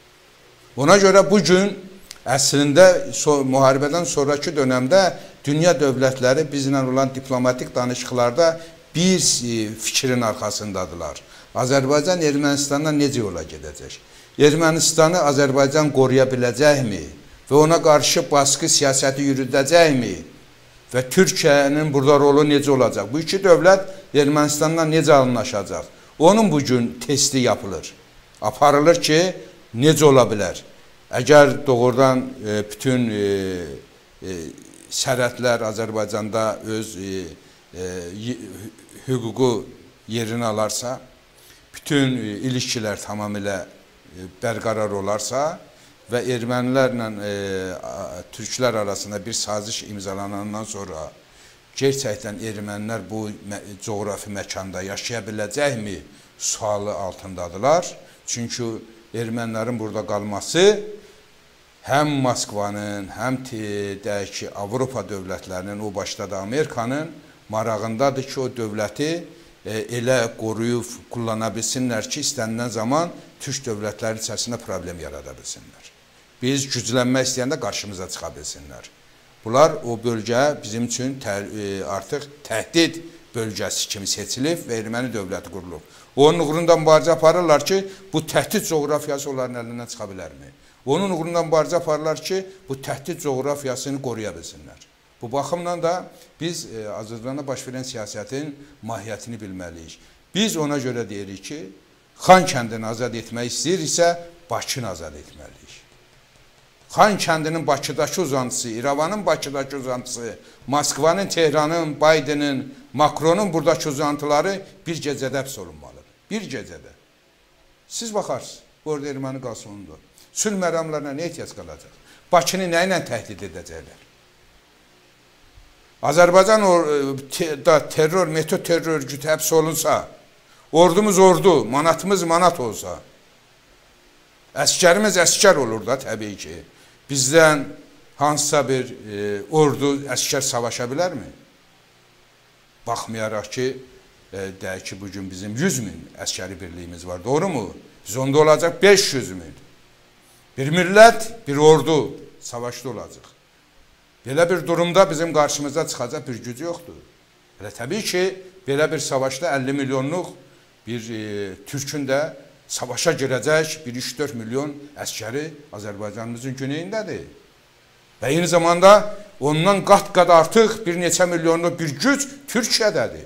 Ona görə bugün əslində so, müharibədən sonraki dönəmdə dünya dövlətləri bizlə olan diplomatik danışıqlarda bir fikrin arxasındadılar. Azərbaycan Ermənistandan necə yola gedəcək? Ermənistanı Azərbaycan qoruya biləcəkmi? Və ona qarşı baskı siyasəti yürüdəcəkmi? Və Türkiyənin burada rolu necə olacaq? Bu iki dövlət Ermənistandan necə anlaşacaq? Onun bugün testi yapılır. Aparılır ki, necə ola bilər? Əgər doğrudan e, bütün e, e, sərhədlər Azərbaycanda öz e, e, hüququ yerini alarsa, bütün e, ilişkilər tamamilə e, bərqərar olarsa və ermənilərlə e, türklər arasında bir saziş imzalanandan sonra gerçəkdən ermənilər bu mə coğrafi məkanda yaşaya biləcəkmi sualı altındadılar. Çünki ermənilərin burada qalması həm Moskvanın, həm deyək ki, Avropa dövlətlərinin, o başda da Amerikanın marağındadır ki, o dövləti e, elə qoruyub kullana bilsinlər ki, istənilən zaman türk dövlətləri içərisində problem yarada bilsinlər. Biz güclənmək istəyəndə qarşımıza çıxa bilsinlər. Bunlar o bölgə bizim üçün tə, e, artıq təhdid bölgəsi kimi seçilib və erməni dövləti qurulub. Onun uğrunda mübarizə aparırlar ki, bu təhdid coğrafiyası onların əlindən çıxa bilərmi? Onun uğrunda mübarizə aparırlar ki, bu təhdid coğrafiyasını qoruya bilsinlər. Bu baxımdan da biz e, Azərbaycanda baş verən siyasətin mahiyyətini bilməliyik. Biz ona görə deyirik ki, Xan kəndini azad etmək istəyiriksə, Bakını azad etməliyik. Xan kəndinin Bakıdakı uzantısı, İrəvanın Bakıdakı uzantısı, Moskvanın, Tehranın, Baydenin, Makronun buradakı uzantıları bir gecədə həbs olunmalıdır. Bir gecədə. Siz baxarsınız, orada erməni qalsın ondur. Sülh məramlarına nə ehtiyac qalacaq? Bakını nə ilə təhdid edəcəklər? Azərbaycan da terror, metod terror örgütü həbs olunsa, ordumuz ordu, manatımız manat olsa, əskərimiz əskər olur da təbii ki. Bizdən hansısa bir e, ordu, əskər savaşa bilərmi? Baxmayaraq ki, e, deyək ki, bugün bizim yüz min əskəri birliyimiz var, doğru mu? Biz onda olacaq beş yüz min. Bir millət, bir ordu savaşda olacaq. Belə bir durumda bizim qarşımıza çıxacaq bir gücü yoxdur. Elə təbii ki, belə bir savaşda əlli milyonluq bir e, türkün də savaşa girəcək bir üç dörd milyon əskəri Azərbaycanımızın güneyindədir. Və eyni zamanda ondan qat-qat artıq bir neçə milyonluq bir güc Türkiyədədir.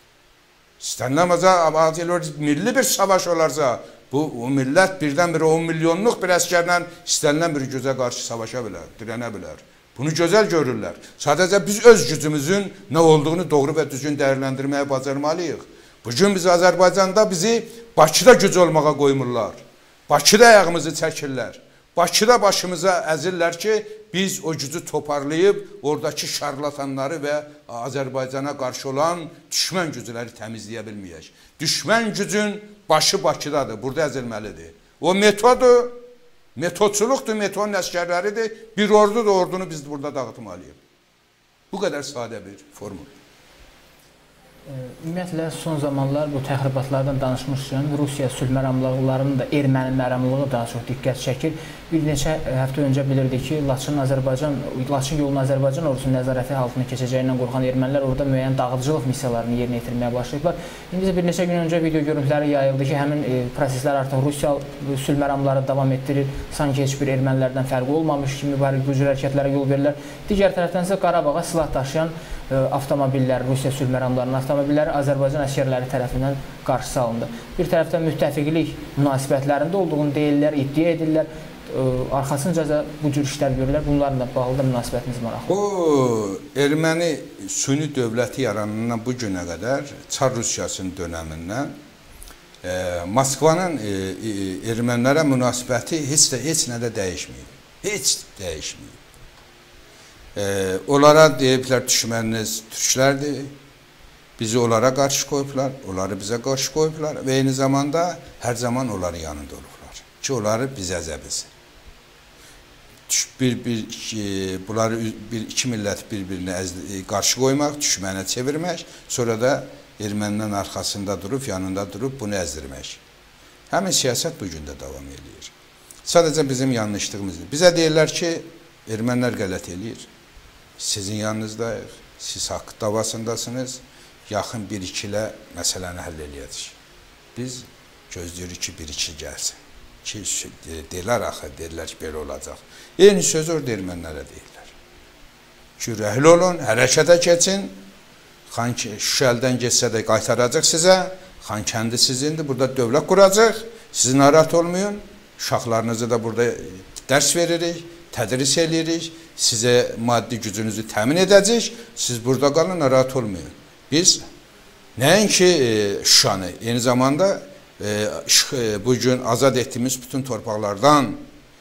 İstənilən milli bir savaş olarsa, bu o millət birdən-birə on milyonluq bir əskərlə istənilən bir gücə qarşı savaşa bilər, dirənə bilər. Bunu gözəl görürlər. Sadəcə biz öz gücümüzün nə olduğunu doğru və düzgün dəyərləndirməyə bacarmalıyıq. Bugün biz Azərbaycanda bizi Bakıda güc olmağa qoymurlar. Bakıda ayağımızı çəkirlər. Bakıda başımıza əzirlər ki, biz o gücü toparlayıb oradakı şarlatanları və Azərbaycana qarşı olan düşmən gücləri təmizləyə bilməyək. Düşmən gücün başı Bakıdadır, burada əzilməlidir. O metodu, metodçuluqdur, metodun əskərləridir. Bir ordu da ordunu biz burada dağıtmalıyıq. Bu qədər sadə bir formul. Ümumiyyətlə, son zamanlar bu təxribatlardan danışmışkən, Rusiya sülh məramlıqlarının da erməni məramlığı daha çox diqqət çəkir. Bir neçə həftə öncə bilirdik ki, Laçın, Azərbaycan, Laçın yolunu Azərbaycan ordusunun nəzarəti altına keçəcəyindən qorxan ermənilər orada müəyyən dağıdıcılıq missiyalarını yerinə yetirməyə başlayıblar. İndi isə bir neçə gün öncə video görüntüləri yayıldı ki, həmin e, proseslər artıq Rusiya sülh məramları davam etdirir. Sanki heç bir ermənilərdən fərqi olmamış kimi mübarək güclü hərəkətlərə yol verirlər. Digər tərəfdən isə Qarabağa silah daşıyan avtomobillər, Rusiya sülh məramlarının avtomobilləri Azərbaycan əsgərləri tərəfindən qarşısı alındı. Bir tərəfdən müttəfiqlik münasibətlərində olduğunu deyirlər, iddia edirlər. Arxasınca da bu cür işlər görürlər. Bunlarla bağlı da münasibətiniz maraqlı. O erməni süni dövləti yaranandan bu günə qədər Çar Rusiyasının dönəmindən e, Moskvanın e, e, ermənilərə münasibəti heç də heç nədə dəyişməyib. Heç dəyişməyib. E, onlara deyiblər düşməniniz türklərdir. Bizi onlara qarşı qoyublar, onları bizə qarşı qoyublar və eyni zamanda hər zaman onların yanında olublar ki, onları biz əzəbiz. Bir, bir, iki, bunları bir, iki millət bir-birinə qarşı qoymaq, düşmənə çevirmək, sonra da erməninin arxasında durub, yanında durub bunu əzdirmək. Həmin siyasət bugün də davam edir. Sadəcə bizim yanlışlığımızdır. Bizə deyirlər ki, ermənilər qələt eləyir. Sizin yanınızdayıq, siz haqq davasındasınız, yaxın bir-iki ilə məsələni həll eləyəcək. Biz gözləyirik ki, bir-iki gəlsin. Ki, deyirlər axı, deyirlər ki, belə olacaq. Eyni sözü orada ermənilərə deyirlər. Ki, rəhli olun, hərəkətə keçin, Şuşəldən geçsə də qaytaracaq sizə, Xankəndi sizindir, burada dövlət quracaq, siz narahat olmayın, uşaqlarınızı da burada dərs veririk, tədris edirik, sizə maddi gücünüzü təmin edəcək, siz burada qalın, narahat olmayın. Biz nəinki Şuşanı, eyni zamanda bugün azad etdiyimiz bütün torpaqlardan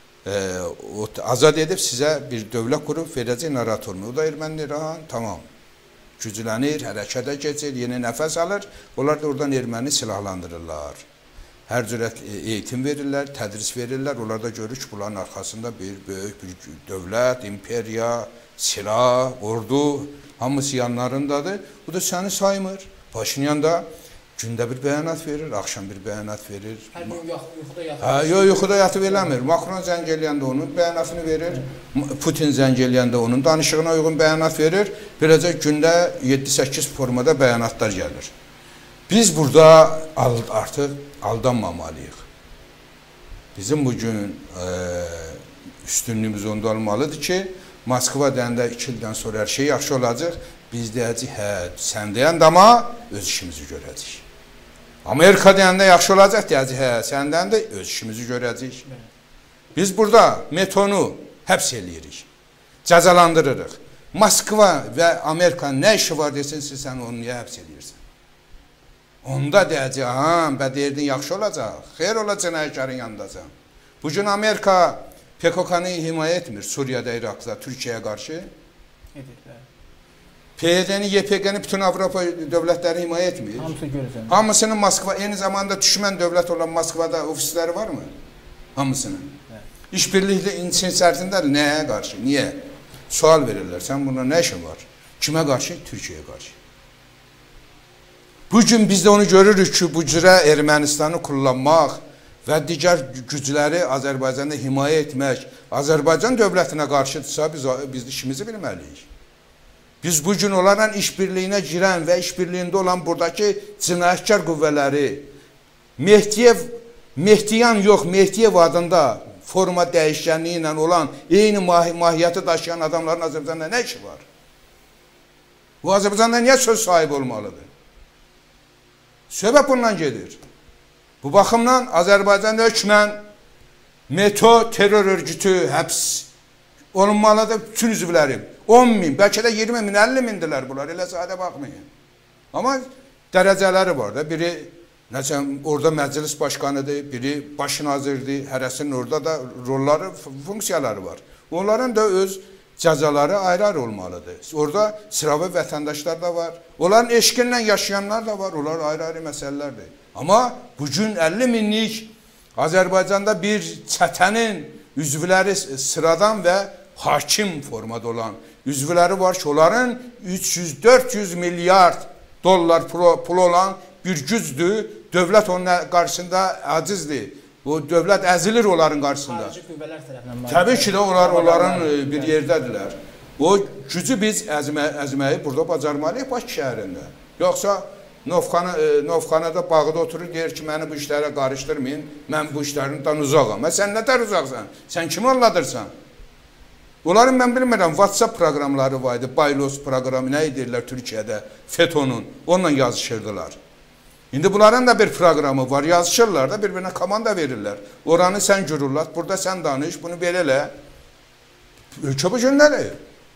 azad edib sizə bir dövlət qurub verəcək, narahat olmuyor. O da erməni İran, tamam. Güclənir, hərəkətə keçir, yeni nəfəs alır. Onlar da oradan erməni silahlandırırlar. Hər cürət eğitim verirlər, tədris verirlər. Onlar da görür ki, bunların arxasında bir böyük bir dövlət, imperiya, silah, ordu, hamısı yanlarındadır. Bu da səni saymır. Paşinyan da gündə bir bəyanat verir, axşam bir bəyanat verir. Hər gün yuxuda yatır. Hə, yox, yuxuda yatıb eləmir. Makron zəng eləyəndə onun bəyanatını verir. Putin zəng eləyəndə onun danışığına uyğun bəyanat verir. Beləcə gündə yeddi səkkiz formada bəyanatlar gəlir. Biz burada artıq aldanmamalıyıq. Bizim bugün e, üstünlüyümüz onda olmalıdır ki, Moskva deyəndə iki ildən sonra hər şey yaxşı olacaq. Biz deyəcək, hə, sən deyəndə amma öz işimizi görəcək. Amerika deyəndə yaxşı olacaq, deyəcək, hə, səndən də öz işimizi görəcək. Biz burada metonu həbs eləyirik, cəzalandırırıq. Moskva və Amerikanın nə işi var desin, sən onu niyə həbs eləyirsən? Onda deyəcək, ha, bə deyirdin, yaxşı olacaq, xeyr olacaq, cinayətkarın yanındasan. Bugün Amerika P K K-nı himayə etmir, Suriyada, İraqda, Türkiyəyə qarşı. Edir, bəli. P Y D-ni, Y P G-ni bütün Avropa dövlətləri himayə etmir. Hamısı görürsən. Hamısının Moskva, eyni zamanda düşmən dövlət olan Moskvada ofisləri var mı? Hamısının. Evet. İşbirlikli insin sərsində nəyə qarşı? Niyə? Sual verirlər. Sən buna nə işin var? Kimə qarşı? Türkiyəyə qarşı. Bugün biz də onu görürük ki, bu cürə Ermənistanı kullanmaq və digər gücləri Azərbaycanda himayə etmək, Azərbaycan dövlətinə qarşıdırsa, biz, biz işimizi bilməliyik. Biz bugün onlarla işbirliyinə girən və işbirliyində olan buradakı cinayətkar qüvvələri Mehdiyev, Mehdiyan yox, Mehdiyev adında forma dəyişkənliyi ilə olan eyni mahi, mahiyyəti daşıyan adamların Azərbaycanda nə işi var? Bu Azərbaycanda niyə söz sahibi olmalıdır? Söhbət bundan gedir. Bu baxımdan Azərbaycanda hökmən METO terror örgütü həbs olunmalıdır bütün üzvləri. on min, bəlkə də iyirmi min, əlli mindirlər bunlar, elə sadə baxmayın. Amma dərəcələri var da, biri nəsə, orada məclis başkanıdır, biri baş nazirdir, hərəsinin orada da rolları, funksiyaları var. Onların da öz cəzaları ayrı-ayrı olmalıdır. Orada sıravi vətəndaşlar da var, onların eşqinlə yaşayanlar da var, onlar ayrı-ayrı məsələlərdir. Amma bugün əlli minlik Azərbaycanda bir çətənin üzvləri sıradan və hakim formada olan üzvləri var ki, onların üç yüz dörd yüz milyard dollar pulu olan bir gücdür. Dövlət onun qarşısında acizdir. Bu dövlət əzilir onların qarşısında. Xarici qüvvələr tərəfindən. Təbii ki də onlar onların bir yerdədirlər. O gücü biz əzmə, əzməyi burada bacarmalıyıq Bakı şəhərində. Yoxsa Novxana, Novxanada bağda oturur, deyir ki, məni bu işlərə qarışdırmayın, mən bu işlərindən uzaqam. Mən sən nətər uzaqsan? Sən kimi anladırsan? Onların mən bilmirəm, WhatsApp proqramları var idi, Baylos proqramı, nə edirlər Türkiyədə, FETÖ-nün, onunla yazışırdılar. İndi bunların da bir proqramı var, yazışırlar da, bir-birinə komanda verirlər. Oranı sən gürürlər, burada sən danış, bunu belə. Ölkə bu gündədir.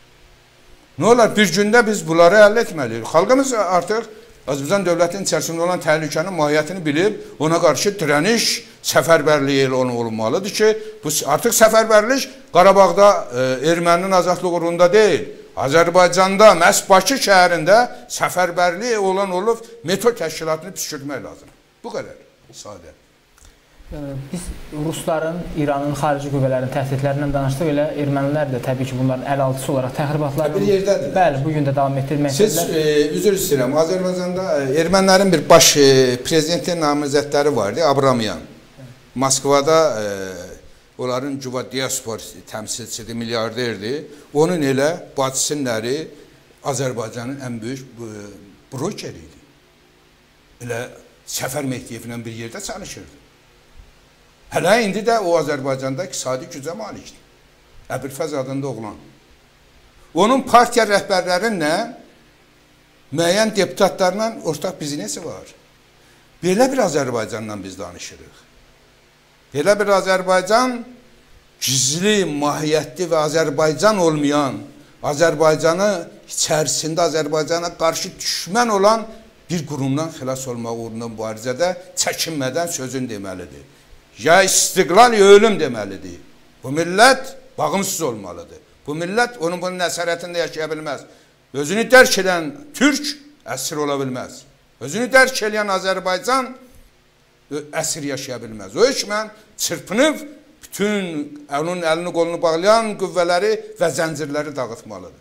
Nə olar, bir gündə biz bunları əldə etməliyik. Xalqımız artıq Azərbaycan dövlətinin içərisində olan təhlükənin mahiyyətini bilib, ona qarşı dirəniş, səfərbərliyi ilə olmalıdır ki, bu artıq səfərbərlik Qarabağda e, erməninin azadlıq uğrunda deyil, Azərbaycanda, məhz Bakı şəhərində səfərbərliyi olan olub, metod təşkilatını püskürtmək lazım. Bu qədər, sadə. Biz Rusların, İranın, xarici qüvvələrin təhdidlərindən danışdıq, elə ermənilər də təbii ki, bunların əl altısı olaraq təxribatlar bir yerdədirlər. Bəli, bugün də davam etdirməkdədirlər. Siz, e, üzr istəyirəm, Azərbaycanda e, ermənilərin bir baş e, prezidenti namizədləri vardı, Abramyan. Moskvada e, onların Cuva diaspor təmsilçisi, milyarderdir. Onun elə bacısının əri Azərbaycanın ən böyük brokeri idi. Elə Səfər Mehdiyevlə bir yerdə çalışırdı. Hələ indi də o Azərbaycanda iqtisadi gücə malikdir. Əbülfəz adında oğlan. Onun partiya rəhbərlərinlə, müəyyən deputatlarla ortaq biznesi var. Belə bir Azərbaycandan biz danışırıq. Belə bir Azərbaycan gizli, mahiyyətli və Azərbaycan olmayan, Azərbaycanı içərisində Azərbaycana qarşı düşmən olan bir qurumdan xilas olmaq uğrunda mübarizədə çəkinmədən sözün deməlidir. Ya istiqlal, ya ölüm deməlidir. Bu millət bağımsız olmalıdır. Bu millət onun bunun əsarətində yaşaya bilməz. Özünü dərk edən Türk əsir ola bilməz. Özünü dərk edən Azərbaycan əsir yaşaya bilməz. O işmən çırpınıb bütün onun əlini qolunu bağlayan qüvvələri və zəncirləri dağıtmalıdır.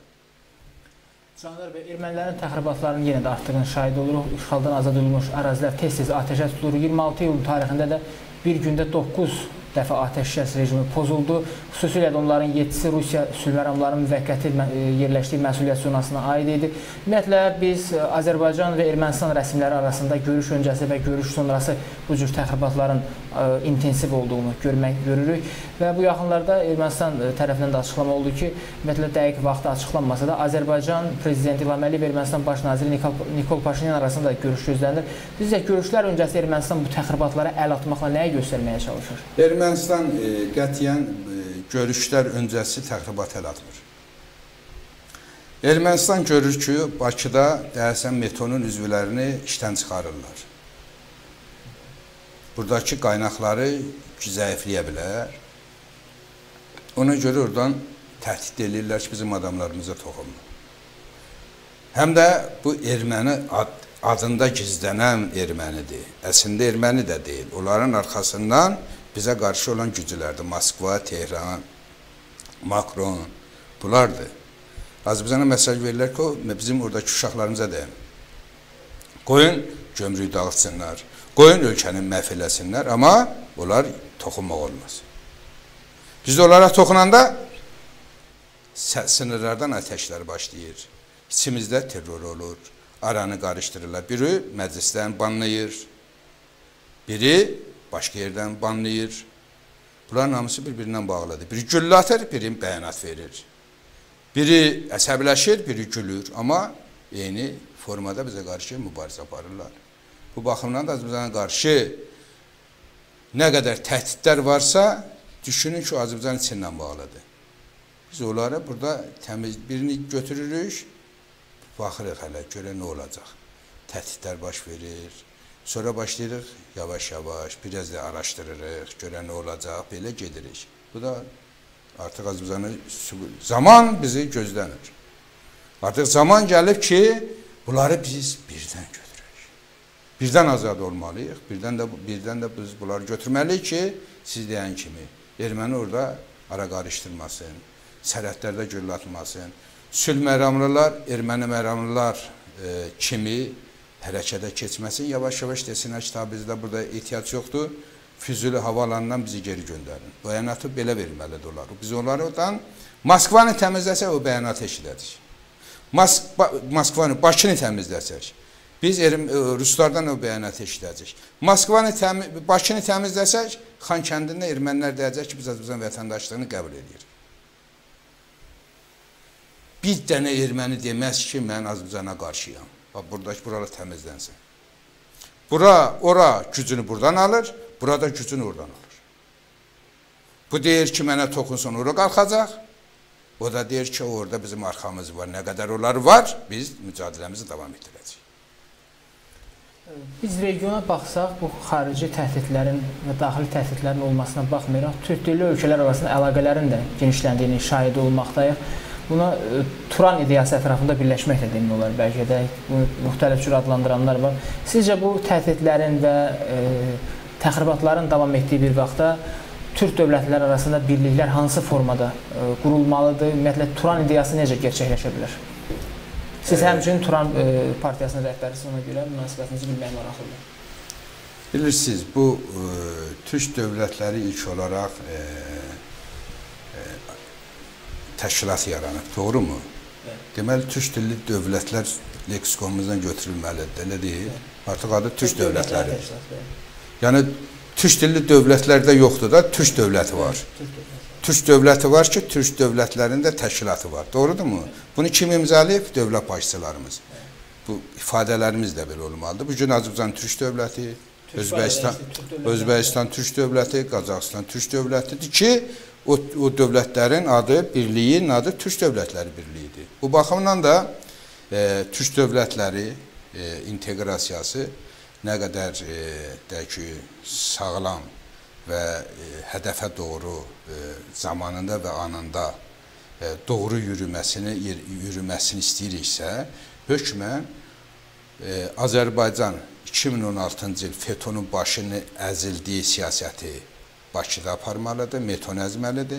Canlar bəy, ermənilərin təxribatlarının yenə də artdığının şahidi oluruq. İşğaldan azad olunmuş ərazilər tez-tez atəşə tutulur. iyirmi altı iyul tarixində də bir gündə doqquz dəfə atəşkəs rejimi pozuldu. Xüsusilə də onların yeddisi Rusiya sülh məramlarının müvəqqəti yerləşdiyi məsuliyyət zonasına aid idi. Ümumiyyətlə, biz Azərbaycan və Ermənistan rəsmiləri arasında görüş öncəsi və görüş sonrası bu cür təxribatların intensiv olduğunu görmək görürük. Və bu yaxınlarda Ermənistan tərəfindən də açıqlama oldu ki, ümumiyyətlə, dəqiq vaxtı açıqlanmasa da Azərbaycan Prezidenti İlham Əliyev və Ermənistan Baş naziri Nikol Paşinyan arasında görüş gözlənilir. Sizcə, görüşlər öncəsi Ermənistan bu təxribatlara əl atmaqla nəyi göstərməyə çalışır? Ermənistan e, qətiyyən e, görüşlər öncəsi təxribat əl atmır. Ermənistan görür ki, Bakıda dəhəsən metonun üzvlərini işdən çıxarırlar. Buradakı qaynaqları zəifləyə bilər. Ona görə oradan təhdid edirlər ki, bizim adamlarımıza toxunmur. Həm də bu erməni ad, adında gizlənən ermənidir. Əslində erməni də deyil. Onların arxasından bizə qarşı olan güclərdir. Moskva, Tehran, Makron, bunlardır. Azərbaycana mesaj verirlər ki, o, bizim oradakı uşaqlarımıza deyim. Qoyun gömrüyü dağıtsınlar, qoyun ölkənin məhv eləsinlər, amma onlar toxunmaq olmaz. Biz də onlara toxunanda sınırlardan ateşlər başlayır. İçimizdə terror olur, aranı qarışdırırlar. Biri məclisdən banlayır, biri başqa yerdən banlayır. Bunların hamısı bir-birindən bağlıdır. Biri güllə atır, biri bəyanat verir. Biri əsəbləşir, biri gülür. Amma eyni formada bizə qarşı mübarizə aparırlar. Bu baxımdan da Azərbaycana qarşı nə qədər təhdidlər varsa, düşünün ki, Azərbaycan içindən bağlıdır. Biz onları burada təmiz birini götürürük, baxırıq hələ, görə nə olacaq. Təhdidlər baş verir. Sonra başlayırıq yavaş-yavaş, biraz da araşdırırıq, görə nə olacaq, belə gedirik. Bu da artıq Azərbaycanı zaman bizi gözlənir. Artıq zaman gəlib ki, bunları biz birdən götürək. Birdən azad olmalıyıq, birdən də, birdən də biz bunları götürməliyik ki, siz deyən kimi erməni orada ara qarışdırmasın, sərhədlərdə güllə atmasın. Sülh məramlılar, erməni məramlılar e, kimi hərəkədə keçməsin, yavaş-yavaş desinlər ki, tabi bizdə burada ehtiyac yoxdur, Füzuli havalandan bizi geri göndərin. Bəyanatı belə verməlidir onlar. Biz onları oradan Moskvanı təmizləsək, o bəyanatı eşidədik. Moskvanı, Bakını təmizləsək, biz Ruslardan o bəyanatı eşidəcək. Moskvanı, Bakını təmizləsək, Xankəndində ermənilər deyəcək ki, biz Azərbaycan vətəndaşlığını qəbul edirik. bir dənə erməni deməz ki, mən Azərbaycana qarşıyam. Bax, buradakı buralar təmizlənsin. Bura, ora gücünü buradan alır, burada gücünü oradan alır. Bu deyir ki, mənə toxunsun, ora qalxacaq. O da deyir ki, orada bizim arxamız var. Nə qədər onlar var, biz mücadiləmizi davam etdirəcəyik. Biz regiona baxsaq, bu xarici təhdidlərin və daxili təhdidlərin olmasına baxmayaraq, Türk dilli ölkələr arasında əlaqələrin də genişləndiyini şahidi olmaqdayıq. Buna e, Turan ideyası ətrafında birləşmək də demək olar, bəlkə də bunu müxtəlif cür adlandıranlar var. Sizcə bu təhdidlərin və e, təxribatların davam etdiyi bir vaxtda Türk dövlətləri arasında birliklər hansı formada e, qurulmalıdır? Ümumiyyətlə, Turan ideyası necə gerçəkləşə bilər? Siz evet. Həmçinin Turan e, partiyasının rəhbərisi, ona görə münasibətinizi bilmək maraqlıdır. Bilirsiniz, bu e, Türk dövlətləri ilk olaraq e, e, təşkilat yaranıb, doğru mu? Evet. Deməli, Türk dilli dövlətlər leksikonumuzdan götürülməlidir, elə deyil? Evet. Artıq adı Türk dövlətləri. Yəni, Türk dilli dövlətlərdə yoxdur da, Türk dövləti var. Türk dövləti var ki, Türk dövlətlərində təşkilatı var. Doğrudur mu? Bunu kim imzalayıb? Dövlət başçılarımız. Bu ifadələrimiz də belə olmalıdır. Bu gün Azərbaycan Türk dövləti, Özbəkistan, Özbəkistan Türk dövləti, Qazaxıstan Türk dövlətidir ki, o, o dövlətlərin adı, birliyin adı Türk dövlətləri birliyidir. Bu baxımdan da e, Türk dövlətləri e, inteqrasiyası nə qədər e, deyək ki, sağlam və e, hədəfə doğru e, zamanında və anında e, doğru yürüməsini, yürüməsini istəyiriksə, hökmən e, Azərbaycan iki min on altıncı il FETÖ-nün başını əzildiyi siyasəti Bakıda aparmalıdır, meton əzməlidir.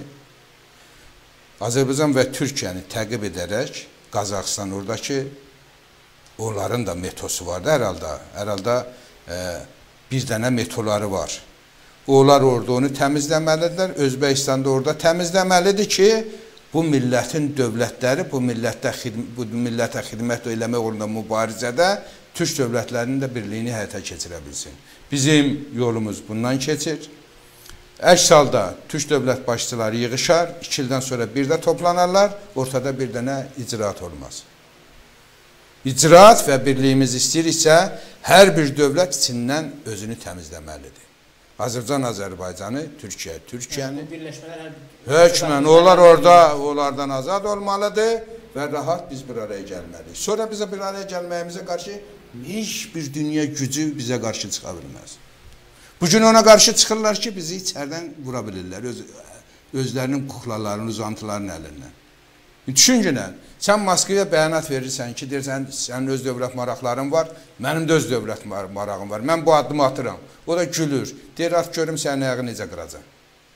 Azərbaycan və Türkiyəni təqib edərək Qazaxıstan oradakı onların da metosu vardı hər halda. Hər halda e, bir dənə metoları var. Onlar orada onu təmizləməlidirlər. Özbəkistanda orada təmizləməlidir ki, bu millətin dövlətləri, bu millətə, bu millətə xidmət eləmək uğrunda mübarizədə Türk dövlətlərinin də birliyini həyata keçirə bilsin. Bizim yolumuz bundan keçir. Əks halda Türk dövlət başçıları yığışar, iki ildən sonra bir də toplanarlar, ortada bir dənə icraat olmaz. İcraat və birliyimiz istəyiriksə, hər bir dövlət içindən özünü təmizləməlidir. Azərbaycan Azərbaycanı, Türkiyə Türkiyəni, hökmən onlar orada, onlardan azad olmalıdır və rahat biz bir araya gəlməliyik. Sonra bizə bir araya gəlməyimizə qarşı heç bir dünya gücü bizə qarşı çıxa bilməz. Bugün ona qarşı çıxırlar ki, bizi içərdən vura bilirlər, öz, özlərinin kuklalarının, uzantılarının əlindən. Düşüncünən, sən Moskvaya bəyanat verirsən ki, deyirsən, sənin öz dövlət maraqların var, mənim də öz dövlət marağım var, mən bu addımı atıram. O da gülür, deyir, at görüm sənin ayağı necə qıracaq.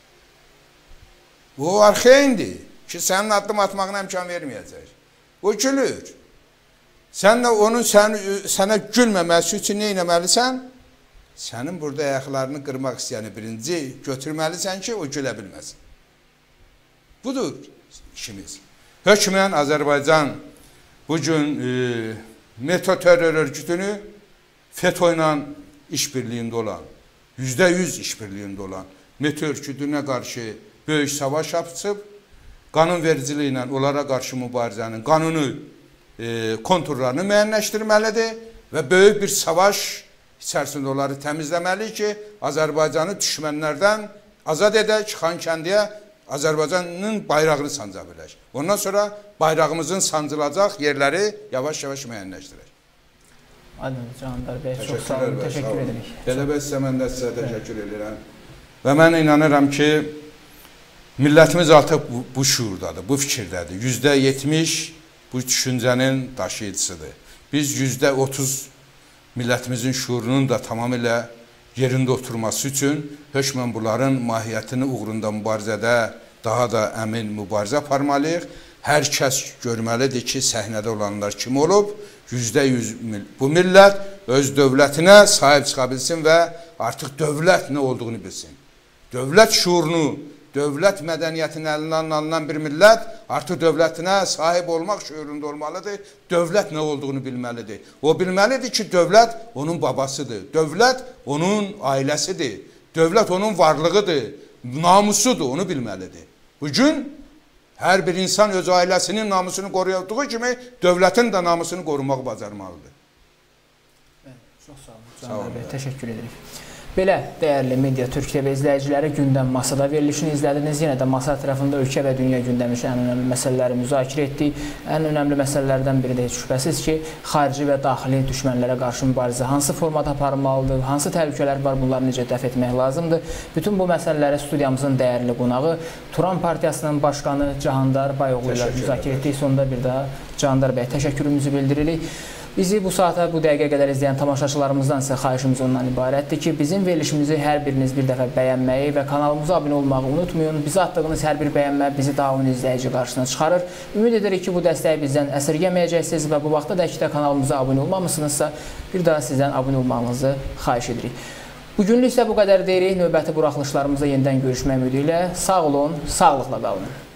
O arxeyndir ki, sənin addım atmağına imkan verməyəcək. O gülür. Sən də onun sən, sənə gülməməsi üçün nə etməlisən? Sənin burada ayaqlarını qırmaq istəyəni birinci götürməlisən ki, o gülə bilməsin. Budur işimiz. Hökmən Azərbaycan bugün e, METO terror örgütünü FETÖ ilə işbirliyində olan, yüzdə yüz işbirliyində olan METO örgütünə qarşı böyük savaş açıb, qanun vericiliyi ilə onlara qarşı mübarizənin qanunu e, konturlarını müəyyənləşdirməlidir və böyük bir savaş içərisində onları təmizləməli ki, Azərbaycanı düşmənlərdən azad edək, Xankəndiyə Azərbaycanın bayrağını sanca bilək. Ondan sonra bayrağımızın sancılacaq yerləri yavaş-yavaş müəyyənləşdirək. Aydın Candar bəy, çox sağ olun, təşəkkür edirik. Eləbə sizə mən də sizə təşəkkür edirəm. Və mən inanıram ki, millətimiz artıq bu, bu şuurdadır, bu fikirdədir. yüzdə yetmiş bu düşüncənin daşıyıcısıdır. Biz yüzdə otuz millətimizin şuurunun da tamamilə yerində oturması üçün hökmən bunların mahiyyətini uğrunda mübarizədə daha da əmin mübarizə aparmalıyıq. Hər kəs görməlidir ki, səhnədə olanlar kim olub, yüzdə yüz bu millət öz dövlətinə sahib çıxa bilsin və artıq dövlət nə olduğunu bilsin. Dövlət şuurunu, dövlət mədəniyyətinin əlindən alınan bir millət artıq dövlətinə sahib olmaq şuurunda olmalıdır. Dövlət nə olduğunu bilməlidir. O bilməlidir ki, dövlət onun babasıdır. Dövlət onun ailəsidir. Dövlət onun varlığıdır, namusudur, onu bilməlidir. Bugün Hər bir insan öz ailəsinin namusunu qoruduğu kimi dövlətin də namusunu qorumaq bacarmalıdır. Çox sağ olun. Canan bəy, təşəkkür edirik. Belə, dəyərli Media Türk T V izləyiciləri, gündəm masada verilişini izlədiniz. Yenə də masa ətrafında ölkə və dünya gündəmi üçün ən önəmli məsələləri müzakirə etdik. Ən önəmli məsələlərdən biri də heç şübhəsiz ki, xarici və daxili düşmənlərə qarşı mübarizə hansı formada aparılmalıdır, hansı təhlükələr var, bunları necə dəf etmək lazımdır. Bütün bu məsələləri studiyamızın dəyərli qonağı Turan Partiyasının başqanı Cahandar Bayoğlu ilə müzakirə etdik. Sonunda bir daha Cahandar bəy təşəkkürümüzü bildiririk. Bizi bu saata, bu dəqiqə qədər izləyən tamaşaçılarımızdan isə xahişimiz ondan ibarətdir ki, bizim verilişimizi hər biriniz bir dəfə bəyənməyi və kanalımıza abunə olmağı unutmayın. Bizə atdığınız hər bir bəyənmə bizi daha on izləyici qarşısına çıxarır. Ümid edirik ki, bu dəstəyi bizdən əsirgəməyəcəksiniz və bu vaxta dək də kanalımıza abunə olmamısınızsa, bir daha sizdən abunə olmağınızı xahiş edirik. Bugünlük isə bu qədər deyirik. Növbəti buraxılışlarımızda yenidən görüşmək ümidi ilə sağ olun, sağlıqla qalın.